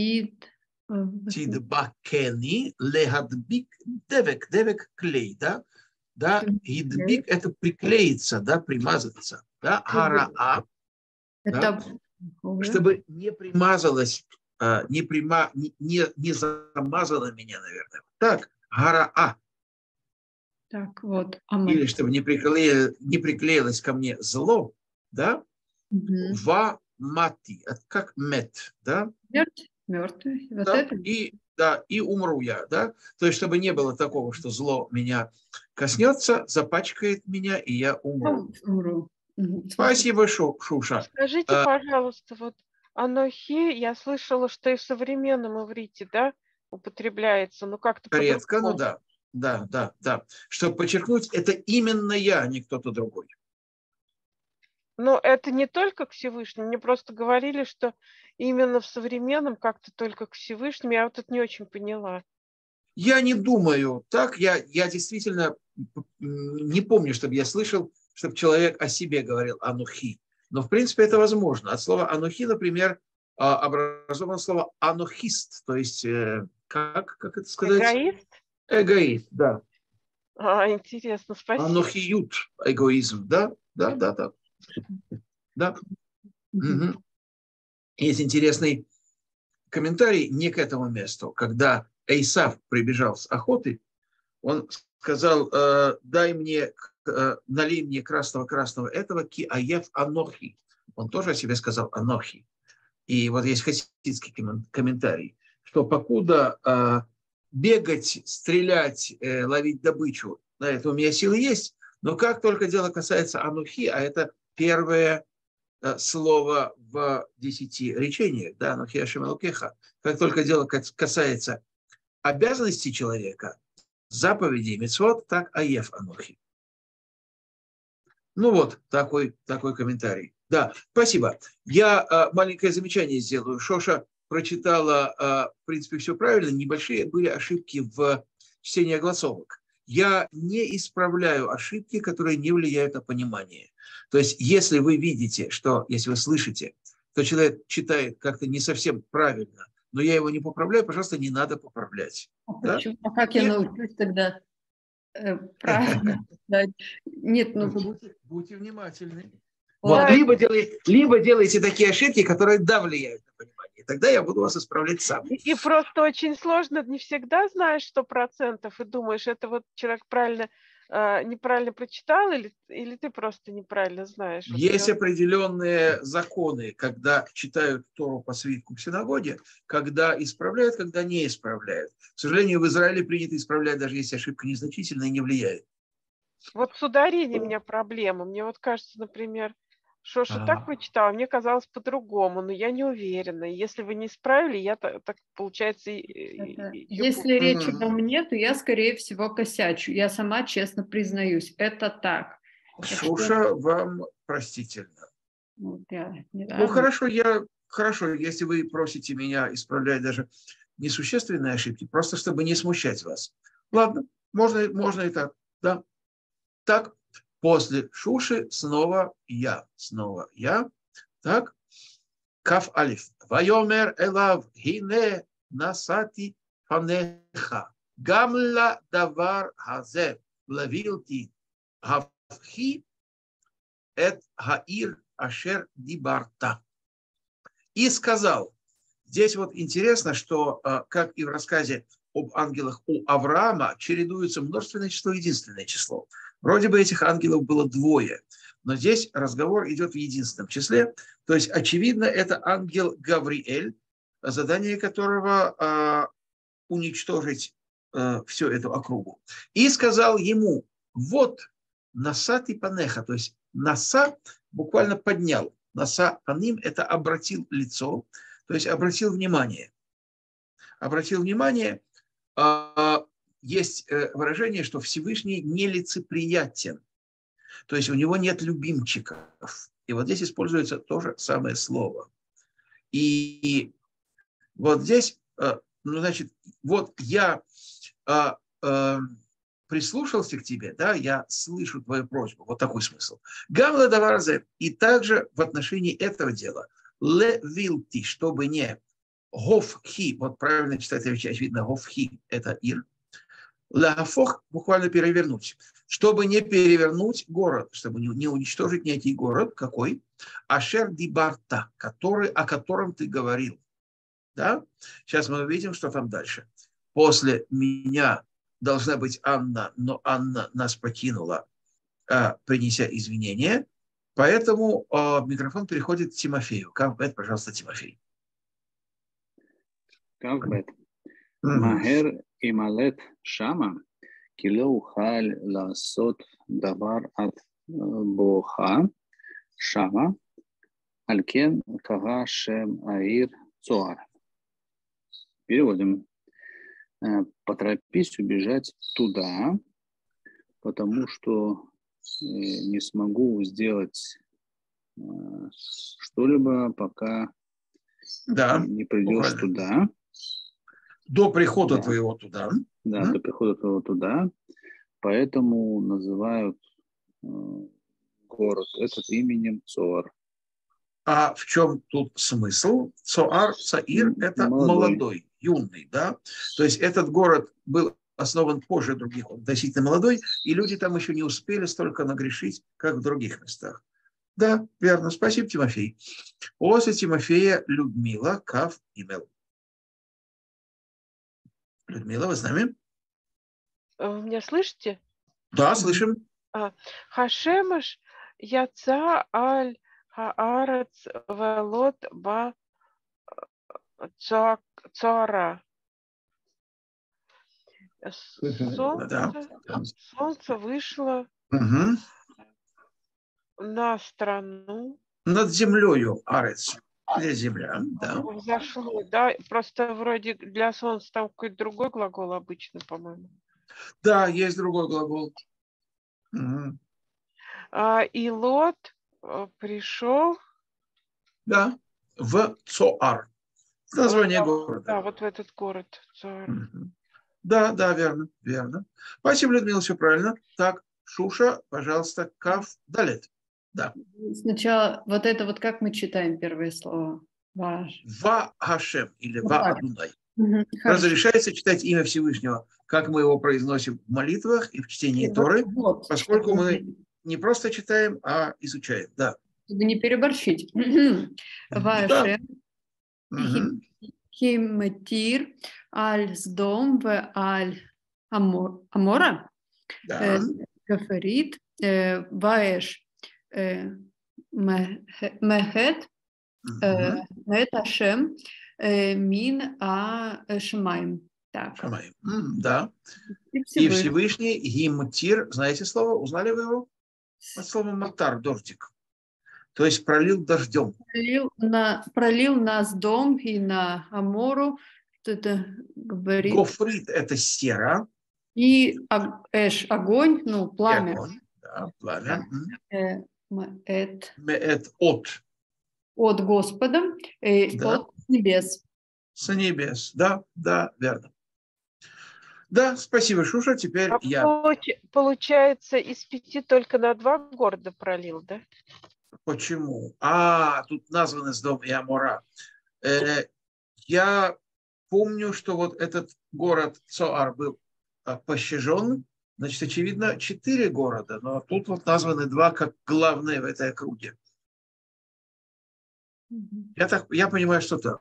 Тидбакени лехадбик девек. Девек клей, да? Да, идбик это приклеиться, да, примазаться. Да, гараа. Да? Чтобы не примазалось, не замазало меня, наверное. Так, гараа. Так, вот. Или чтобы не приклеилось ко мне зло, да? Ва мати, это как мет, да? Мертвый. Вот да? это? И умру я, да? То есть, чтобы не было такого, что зло меня коснется, запачкает меня, и я умру. Спасибо, Шуша. Скажите, пожалуйста, вот анохи, я слышала, что и в современном иврите, да, употребляется, ну как-то редко, ну да. Чтобы подчеркнуть, это именно я, а не кто-то другой. Но это не только к Всевышнему. Мне просто говорили, что именно в современном как-то только к Всевышнему. Я вот это не очень поняла. Я не думаю так. Я действительно не помню, чтобы я слышал, чтобы человек о себе говорил анухи. Но в принципе это возможно. От слова анухи, например, образовано слово анухист. То есть, как это сказать? Эгоист? Эгоист, да. Интересно, спасибо. Анухиют, эгоизм, да. Угу. Есть интересный комментарий не к этому месту. Когда Эйсав прибежал с охоты, он сказал: налей мне красного этого, ки аев анохи. Он тоже о себе сказал анохи. И вот есть хасидский комментарий, что покуда бегать, стрелять, ловить добычу, на это у меня силы есть, но как только дело касается анухи, а это первое слово в 10 речениях, да, Анохи Ашем Элокеха, как только дело касается обязанностей человека, заповедей мицвот, так аеф Анохи. Ну вот, такой комментарий. Да, спасибо. Я маленькое замечание сделаю. Шоша прочитала, в принципе, все правильно. Небольшие были ошибки в чтении огласовок. Я не исправляю ошибки, которые не влияют на понимание. То есть, если вы видите, если вы слышите, что человек читает как-то не совсем правильно, но я его не поправляю, пожалуйста, не надо поправлять. Да? Почему? А как я научусь тогда правильно читать? Нет, будьте внимательны. Вот, либо делайте такие ошибки, которые влияют на понимание. Тогда я буду вас исправлять сам. И просто очень сложно, не всегда знаешь 100% и думаешь, это вот человек неправильно прочитал или ты просто неправильно знаешь? Есть определенные законы, когда читают Тору по свитку в синагоге, когда исправляют, когда не исправляют. К сожалению, в Израиле принято исправлять, даже если ошибка незначительная и не влияет. Вот с ударением у меня проблема. Мне вот кажется, например, Шоша так прочитала, мне казалось по-другому, но я не уверена. Если вы не исправили, я так получается... Если речь обо мне, то я, скорее всего, косячу. Я сама честно признаюсь. Это так. Шуша вам простительно. Хорошо, если вы просите меня исправлять даже несущественные ошибки, просто чтобы не смущать вас. Ладно, можно и так, да. Так, после Шуши снова я. Так, Каф Алиф. Вайомер элав хине насати панеха. Гамла давар хазе лавилти хавхи эт хаир ашер дибарта. И сказал. Здесь вот интересно, что, как и в рассказе об ангелах у Авраама, чередуется множественное число и единственное число. Вроде бы этих ангелов было двое, но здесь разговор идет в единственном числе. То есть, очевидно, это ангел Гавриэль, задание которого уничтожить всю эту округу. И сказал ему, вот насати панеха, то есть наса буквально поднял. Наса паним – это обратил лицо, то есть обратил внимание. Есть выражение, что Всевышний нелицеприятен. То есть у него нет любимчиков. И вот здесь используется то же самое слово. И вот здесь, вот я прислушался к тебе, да, я слышу твою просьбу. Вот такой смысл. Гамла даварзе. И также в отношении этого дела. Левилти, чтобы не гофхи, вот правильно читать, очевидно, гофхи – это ир. Лагафох буквально перевернуть. Чтобы не перевернуть город, чтобы не уничтожить некий город. Какой? Ашер дибарта, о котором ты говорил. Да? Сейчас мы увидим, что там дальше. После меня должна быть Анна, но Анна нас покинула, принеся извинения. Поэтому микрофон переходит к Тимофею. Кавбет, пожалуйста, Тимофей. Кавбет. Махер ималет шама, кило ухаль ласот давар от боха шама, алькен кага шем аир цоар. Переводим. Поторопись убежать туда, потому что не смогу сделать что-либо, пока не придешь туда. До прихода твоего туда. Да, до прихода твоего туда. Поэтому называют город этот именем Цоар. А в чем тут смысл? Цоар, Цаир – это молодой, юный, да? То есть этот город был основан позже других, он относительно молодой, и люди там еще не успели столько нагрешить, как в других местах. Да, верно. Спасибо, Тимофей. После Тимофея Людмила, Кав, Имел. Людмила, вы с нами? Вы меня слышите? Да, слышим. Хашемаш яца аль хаарец велот ба цара. Солнце вышло на страну Над землею арец. Где земля, да. Взошло, да? Просто вроде для солнца там какой-то другой глагол обычно, по-моему. Да, есть другой глагол. Угу. И Лот пришел. Да, в Цоар. Название города. Да, вот в этот город. Цоар. Угу. Да, да, верно, верно. Спасибо, Людмила, все правильно. Так, Шуша, пожалуйста, Кав Далет. Да. Сначала вот это вот как мы читаем первое слово? Ваш. Ва Хашем или Вот Ва так. Адунай. Мгм, хорошо. Разрешается читать имя Всевышнего, как мы его произносим в молитвах и в чтении Торы, Вот, поскольку чтобы мы не просто читаем, а изучаем. Да. не переборщить. Да. Ваше Мгм. химатир аль сдом в аль амора Да. гафарит ваэш мехет Мгм. мехет ашем мин шамаим. Так. Шамай. Да. И И Всевышний Всевышний Гимтир, знаете слово? Узнали вы его? От слова матар, дождик. То есть пролил дождем. пролил нас дом и на Амору, что это говорит, Гофрит – это сера. и эш, огонь, ну, И пламя. огонь. Да, пламя. Меэт От Господа, Да. от небес. с небес. Да, да, верно. Да, спасибо, Шуша. Теперь я. Получается, из 5 только на 2 города пролил, да? Почему? Тут названы Сдом и Амора. Я помню, что вот этот город Цоар был пощажен. Значит, очевидно, 4 города, но тут вот названы 2 как главные в этой округе. Я понимаю, что так.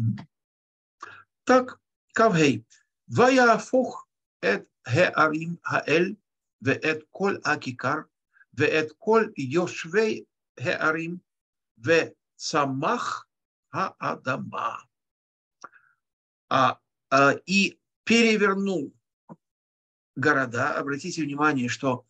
Так, Кавгей. Ваяфух эт хеарим хаэль веэт коль акикар веэт коль йошвей хеарим вецамах хаадама. И перевернул города. Обратите внимание, что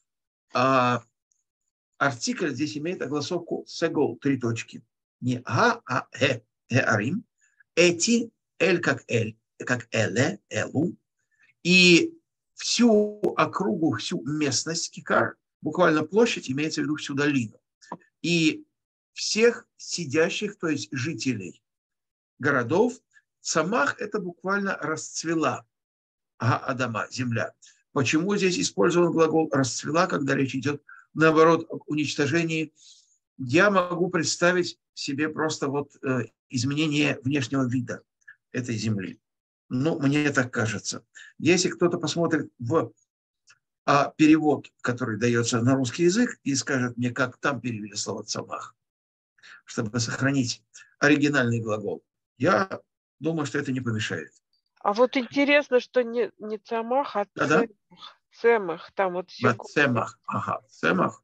артикль здесь имеет огласовку сегол, 3 точки. Не га, а хеарим. Эти, эль как эле, элу. И всю округу, всю местность Кикар, буквально площадь, имеется в виду всю долину. И всех сидящих, то есть жителей городов, Самах – это буквально расцвела Адама, земля. Почему здесь использован глагол расцвела, когда речь идет, наоборот, об уничтожении? Я могу представить себе просто вот изменение внешнего вида этой земли. Ну, мне так кажется. Если кто-то посмотрит в перевод, который дается на русский язык, и скажет мне, как там перевели слово «цамах», чтобы сохранить оригинальный глагол, я думаю, что это не помешает. А вот интересно, что не цамах, а цемах. Там вот все. Цемах. Ага, цемах.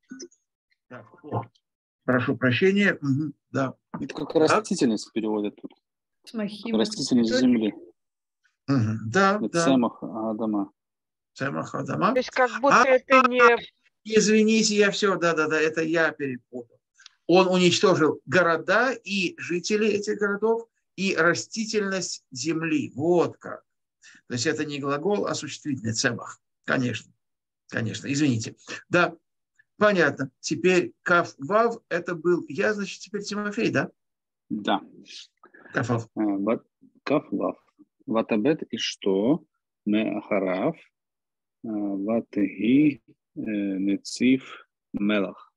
Прошу прощения. Да. Это как растительность переводят тут. Растительность земли. Да, да. Цемах Адама. Цемах Адама. То есть как будто это не... Извините, я все, да, это я перепутал. Он уничтожил города и жителей этих городов, и растительность земли. Вот как. То есть это не глагол, а существительный цемах. Конечно, извините. Да, понятно. Теперь Кав Вав, это был я, значит, теперь Тимофей, да? Да. Кав Вав. Кав Вав. Ватабет и что? Ме Ахараф. Ватеги Нецив Мелах.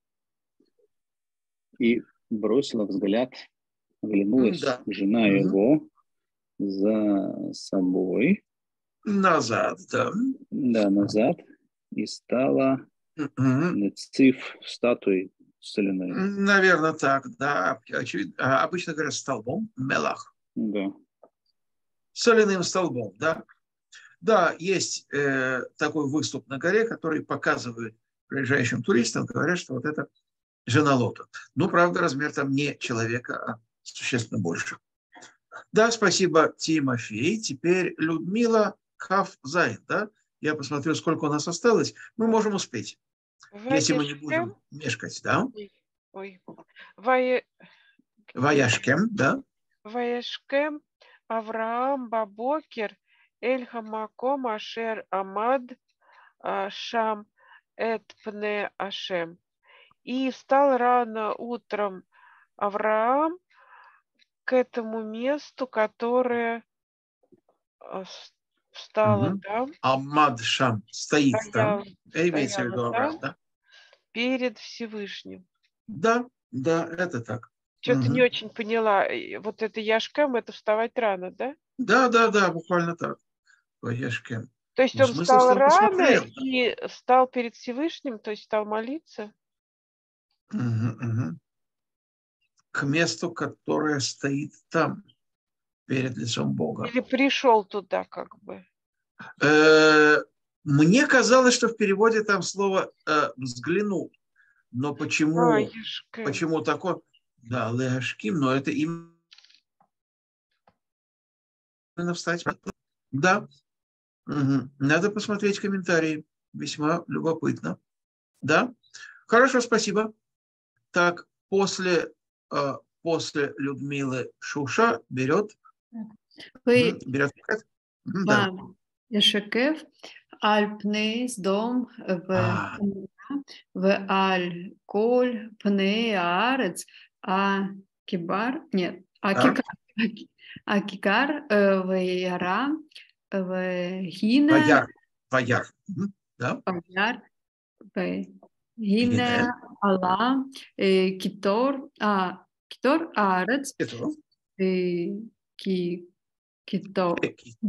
И бросила взгляд, оглянулась жена его за собой. Назад, да. Да, назад. И стала Нецив статуей соляной. Наверное, так, да. Очевидно, обычно говорят столбом, Мелах. Да. Соляным столбом, да. Да, есть такой выступ на горе, который показывает приезжающим туристам, говорят, что вот это жена Лота. Ну, правда, размер там не человека, а существенно больше. Да, спасибо, Тимофей. Теперь Людмила Кав-Зайн, да? Я посмотрю, сколько у нас осталось. Мы можем успеть, если мы не будем мешкать, да? Ваяшкем, да? Ваяшкем Авраам Бабокер Эль Хамаком Ашер Амад Шам Эт Пне Ашем. И встал рано утром Авраам к этому месту, которое встало там. Амад Шам, стоит там. Имеется в виду Авраам, да? Перед Всевышним. Да, это так. Что-то не очень поняла. Вот это Яшкем, это вставать рано, да? Да, буквально так. Яшкем. То есть он встал рано и встал перед Всевышним, то есть стал молиться? К месту, которое стоит там, перед лицом Бога. Или пришел туда как бы? Мне казалось, что в переводе там слово «взглянул». Но почему такое? Да, леашким, но это именно встать. Да. Надо посмотреть комментарии. Весьма любопытно. Да. Хорошо, спасибо. Так, после Людмилы Шуша берет. Яшекев, Аль-Пней Сдом в Аль-Коль Пней Аарец, Акикар, Ваяра, Вагина, Ваяр, Гине, Алла, Китор, Аарец, Китор,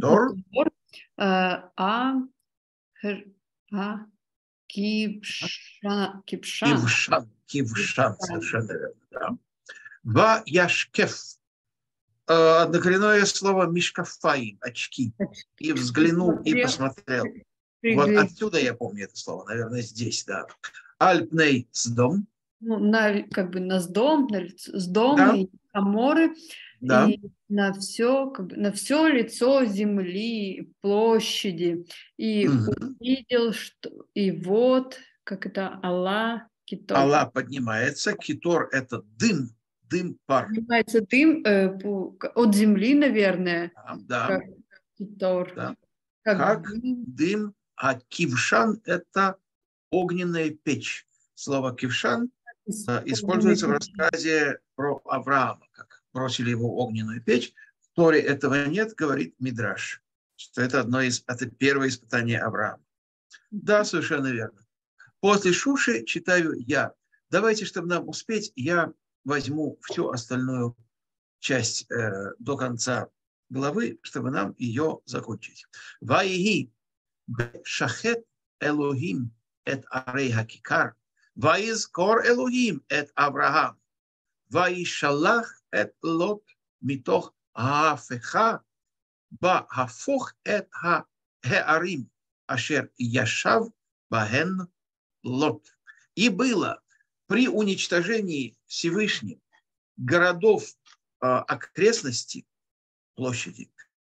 Кившан, совершенно верно, да. Ваяшкеф. Однокоренное слово мишкафаим, очки. И взглянул, и посмотрел. Вот отсюда я помню это слово, наверное, здесь, да. Альпней Сдом. Как бы на Сдом, и Аморы, и на все лицо земли, площади. И увидел, что и вот, как это Аллах, Китор. Аллах поднимается, Китор – это дым, пар. Поднимается дым от земли, наверное. Да. Как Китор. Да. Как дым, а кившан – это огненная печь. Слово кившан используется в рассказе про Авраама, как бросили его в огненную печь. В Торе этого нет, говорит Мидраш, что это первое испытание Авраама. Да, совершенно верно. После Шуши читаю я. Давайте, чтобы нам успеть, я возьму всю остальную часть до конца главы, чтобы нам ее закончить. Ваиги шахет Элохим эт арей хакикар, ваизкор Элохим эт Авраам, ваишалах эт лот митох хафеха, бахафох эт хеарим, ашер яшав бахен лот. И было при уничтожении Всевышним городов окрестностей, площади,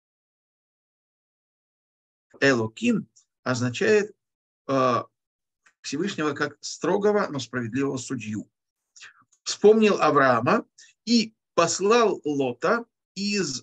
Элоким означает Всевышнего как строгого, но справедливого судью. Вспомнил Авраама и послал Лота из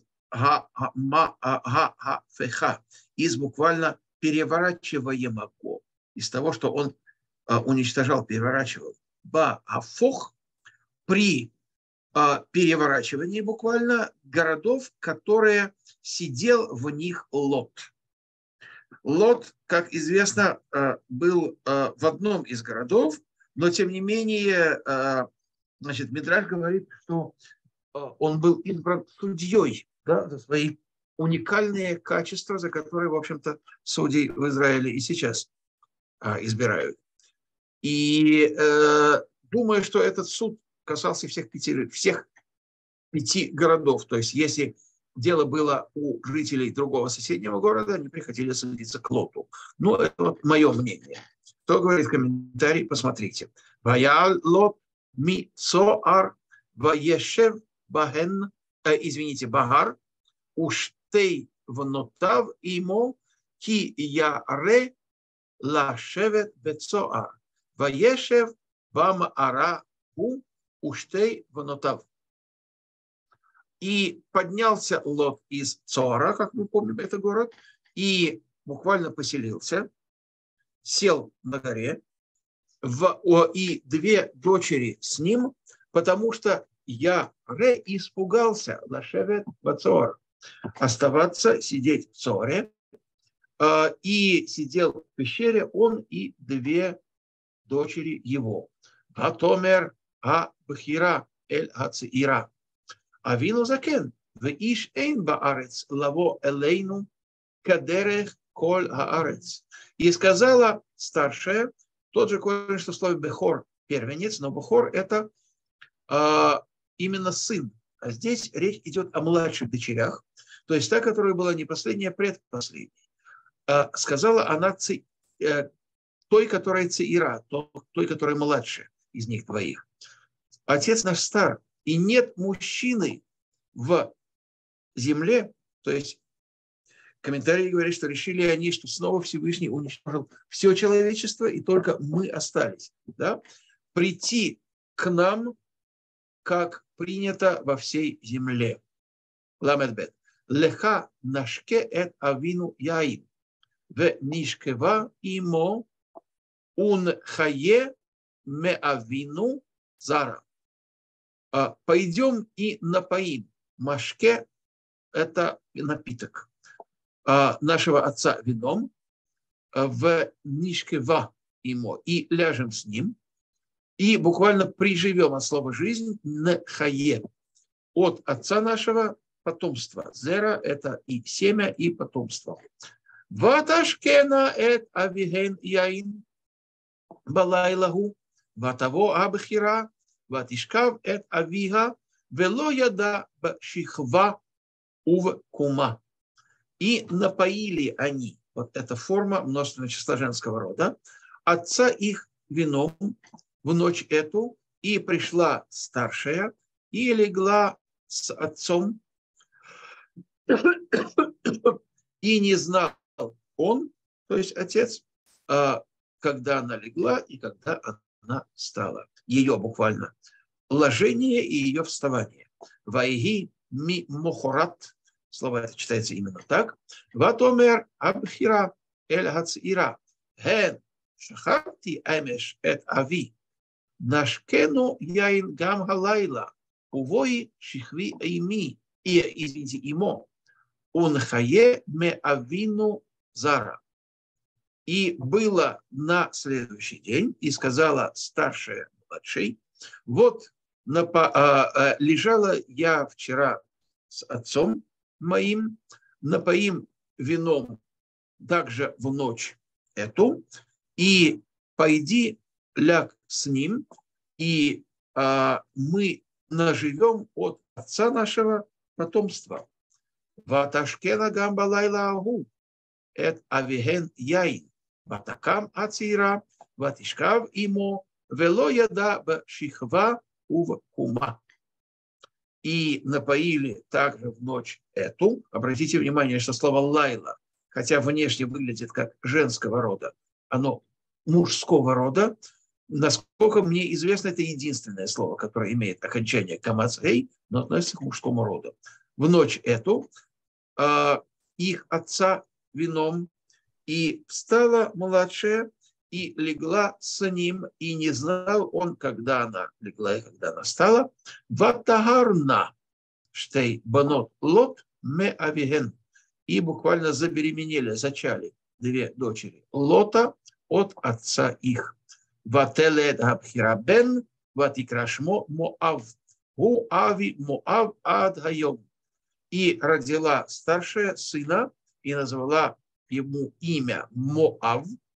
Гафеха, из буквально переворачиваемого, из того, что он уничтожал, переворачивал. Баафох при переворачивании буквально городов, которые сидел в них Лот. Лот, как известно, был в одном из городов, но тем не менее, Мидраш говорит, что он был избран судьей, да, за свои уникальные качества, за которые, в общем-то, судей в Израиле и сейчас избирают. И думаю, что этот суд касался всех пяти городов. То есть, если дело было у жителей другого соседнего города, они приходили судиться к Лоту. Ну, это вот мое мнение. Кто говорит в комментарии, посмотрите. Ваял Лот ми соар ваешев бахен, Багар, уштей внотав имо ки яре лашевет бецоар. Ваешев бамаара ху уштей ванотав. И поднялся Лот из Цоара, как мы помним, это город, и буквально поселился, сел на горе, и две дочери с ним, потому что Яре испугался Лашевет Бацор, оставаться, сидеть в Цоре, и сидел в пещере он и две дочери его. Атомер Бхира эль Ацира. Авину закен, виш эйн баарец лаво элейну кадерех коль аарец. И сказала старшая, тот же корень, что в слове бехор, первенец, но бехор это именно сын. А здесь речь идет о младших дочерях, то есть та, которая была не последняя, а предпоследняя. Сказала она той, которая цеира, той, которая младше из них двоих. Отец наш стар, и нет мужчины в земле, то есть комментарии говорят, что решили они, что снова Всевышний уничтожил все человечество, и только мы остались. Да? Прийти к нам, как принято во всей земле. Ламедбет. Леха нашке эт авину яин. В нишкева имо ун хае ме авину зара. Пойдем и напоим. Машке – это напиток нашего отца вином, в нишкева имо, и ляжем с ним, и буквально приживем от слова «жизнь» на хае, от отца нашего потомства. Зера – это и семя, и потомство. Ваташкена эт авиген яин балайлагу, ватаво абхира, ватишкав эт авига, вело яда бшихва ув кума. И напоили они, вот эта форма множественного числа женского рода, отца их вином в ночь эту, и пришла старшая, и легла с отцом, и не знал он, то есть отец, когда она легла и когда она встала. Ее буквально ложение и ее вставание. Вайги ми мохорат, слово это читается именно так. Ватомер абхира эль хацира ген шахарти эмеш эт ави нашкену яин гам халайла увои шихви эйми и извините имо унхае ме авину зара. И было на следующий день, и сказала старшая младшей, вот лежала я вчера с отцом моим, напоим вином также в ночь эту, и пойди ляг с ним, и мы наживем от отца нашего потомства. Ваташкена гамбалайла агу эт авиген яин ватакам ацира ватишкав имо вело яда бшихва ув кума. И напоили также в ночь эту. Обратите внимание, что слово лайла, хотя внешне выглядит как женского рода, оно мужского рода. Насколько мне известно, это единственное слово, которое имеет окончание камацей, но относится к мужскому роду. В ночь эту их отца вином, и встала младшая, и легла с ним, и не знал он, когда она легла и когда она встала. Ватагарна штей банот лот ме авиген. И буквально забеременели, зачали две дочери Лота от отца их. Вателед абхирабен ватикрашмо моав. Гу ави моав ад хайом. И родила старшая сына и назвала ему имя Моав,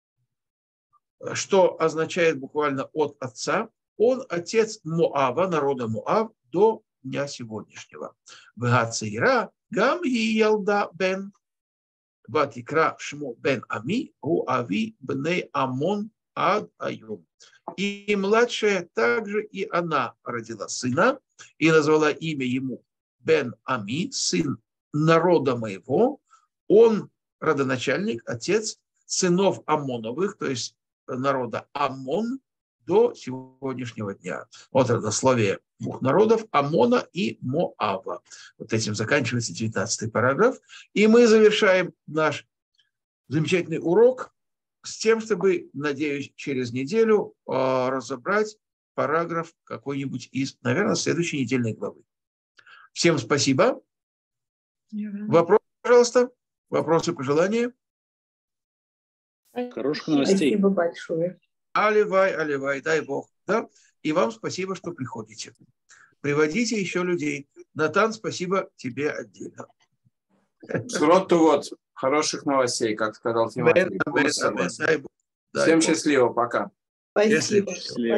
что означает буквально от отца. Он отец Моава, народа Моав, до дня сегодняшнего. Вгацира гам ялда бен ватикра шмо бен ами у ави бней амон ад айом. И младшая также и она родила сына и назвала имя ему Бен Ами, сын народа моего, он родоначальник, отец сынов Амоновых, то есть народа Амон, до сегодняшнего дня. Вот родословие двух народов, Амона и Моава. Вот этим заканчивается 19 параграф. И мы завершаем наш замечательный урок с тем, чтобы, надеюсь, через неделю разобрать параграф какой-нибудь из, наверное, следующей недельной главы. Всем спасибо. Вопросы, пожалуйста? Вопросы, пожелания? Хороших новостей. Спасибо большое. Аливай, дай Бог. Да? И вам спасибо, что приходите. Приводите еще людей. Натан, спасибо тебе отдельно. Вот, хороших новостей, как сказал Тимофей. Всем счастливо, пока. Спасибо. Счастливо.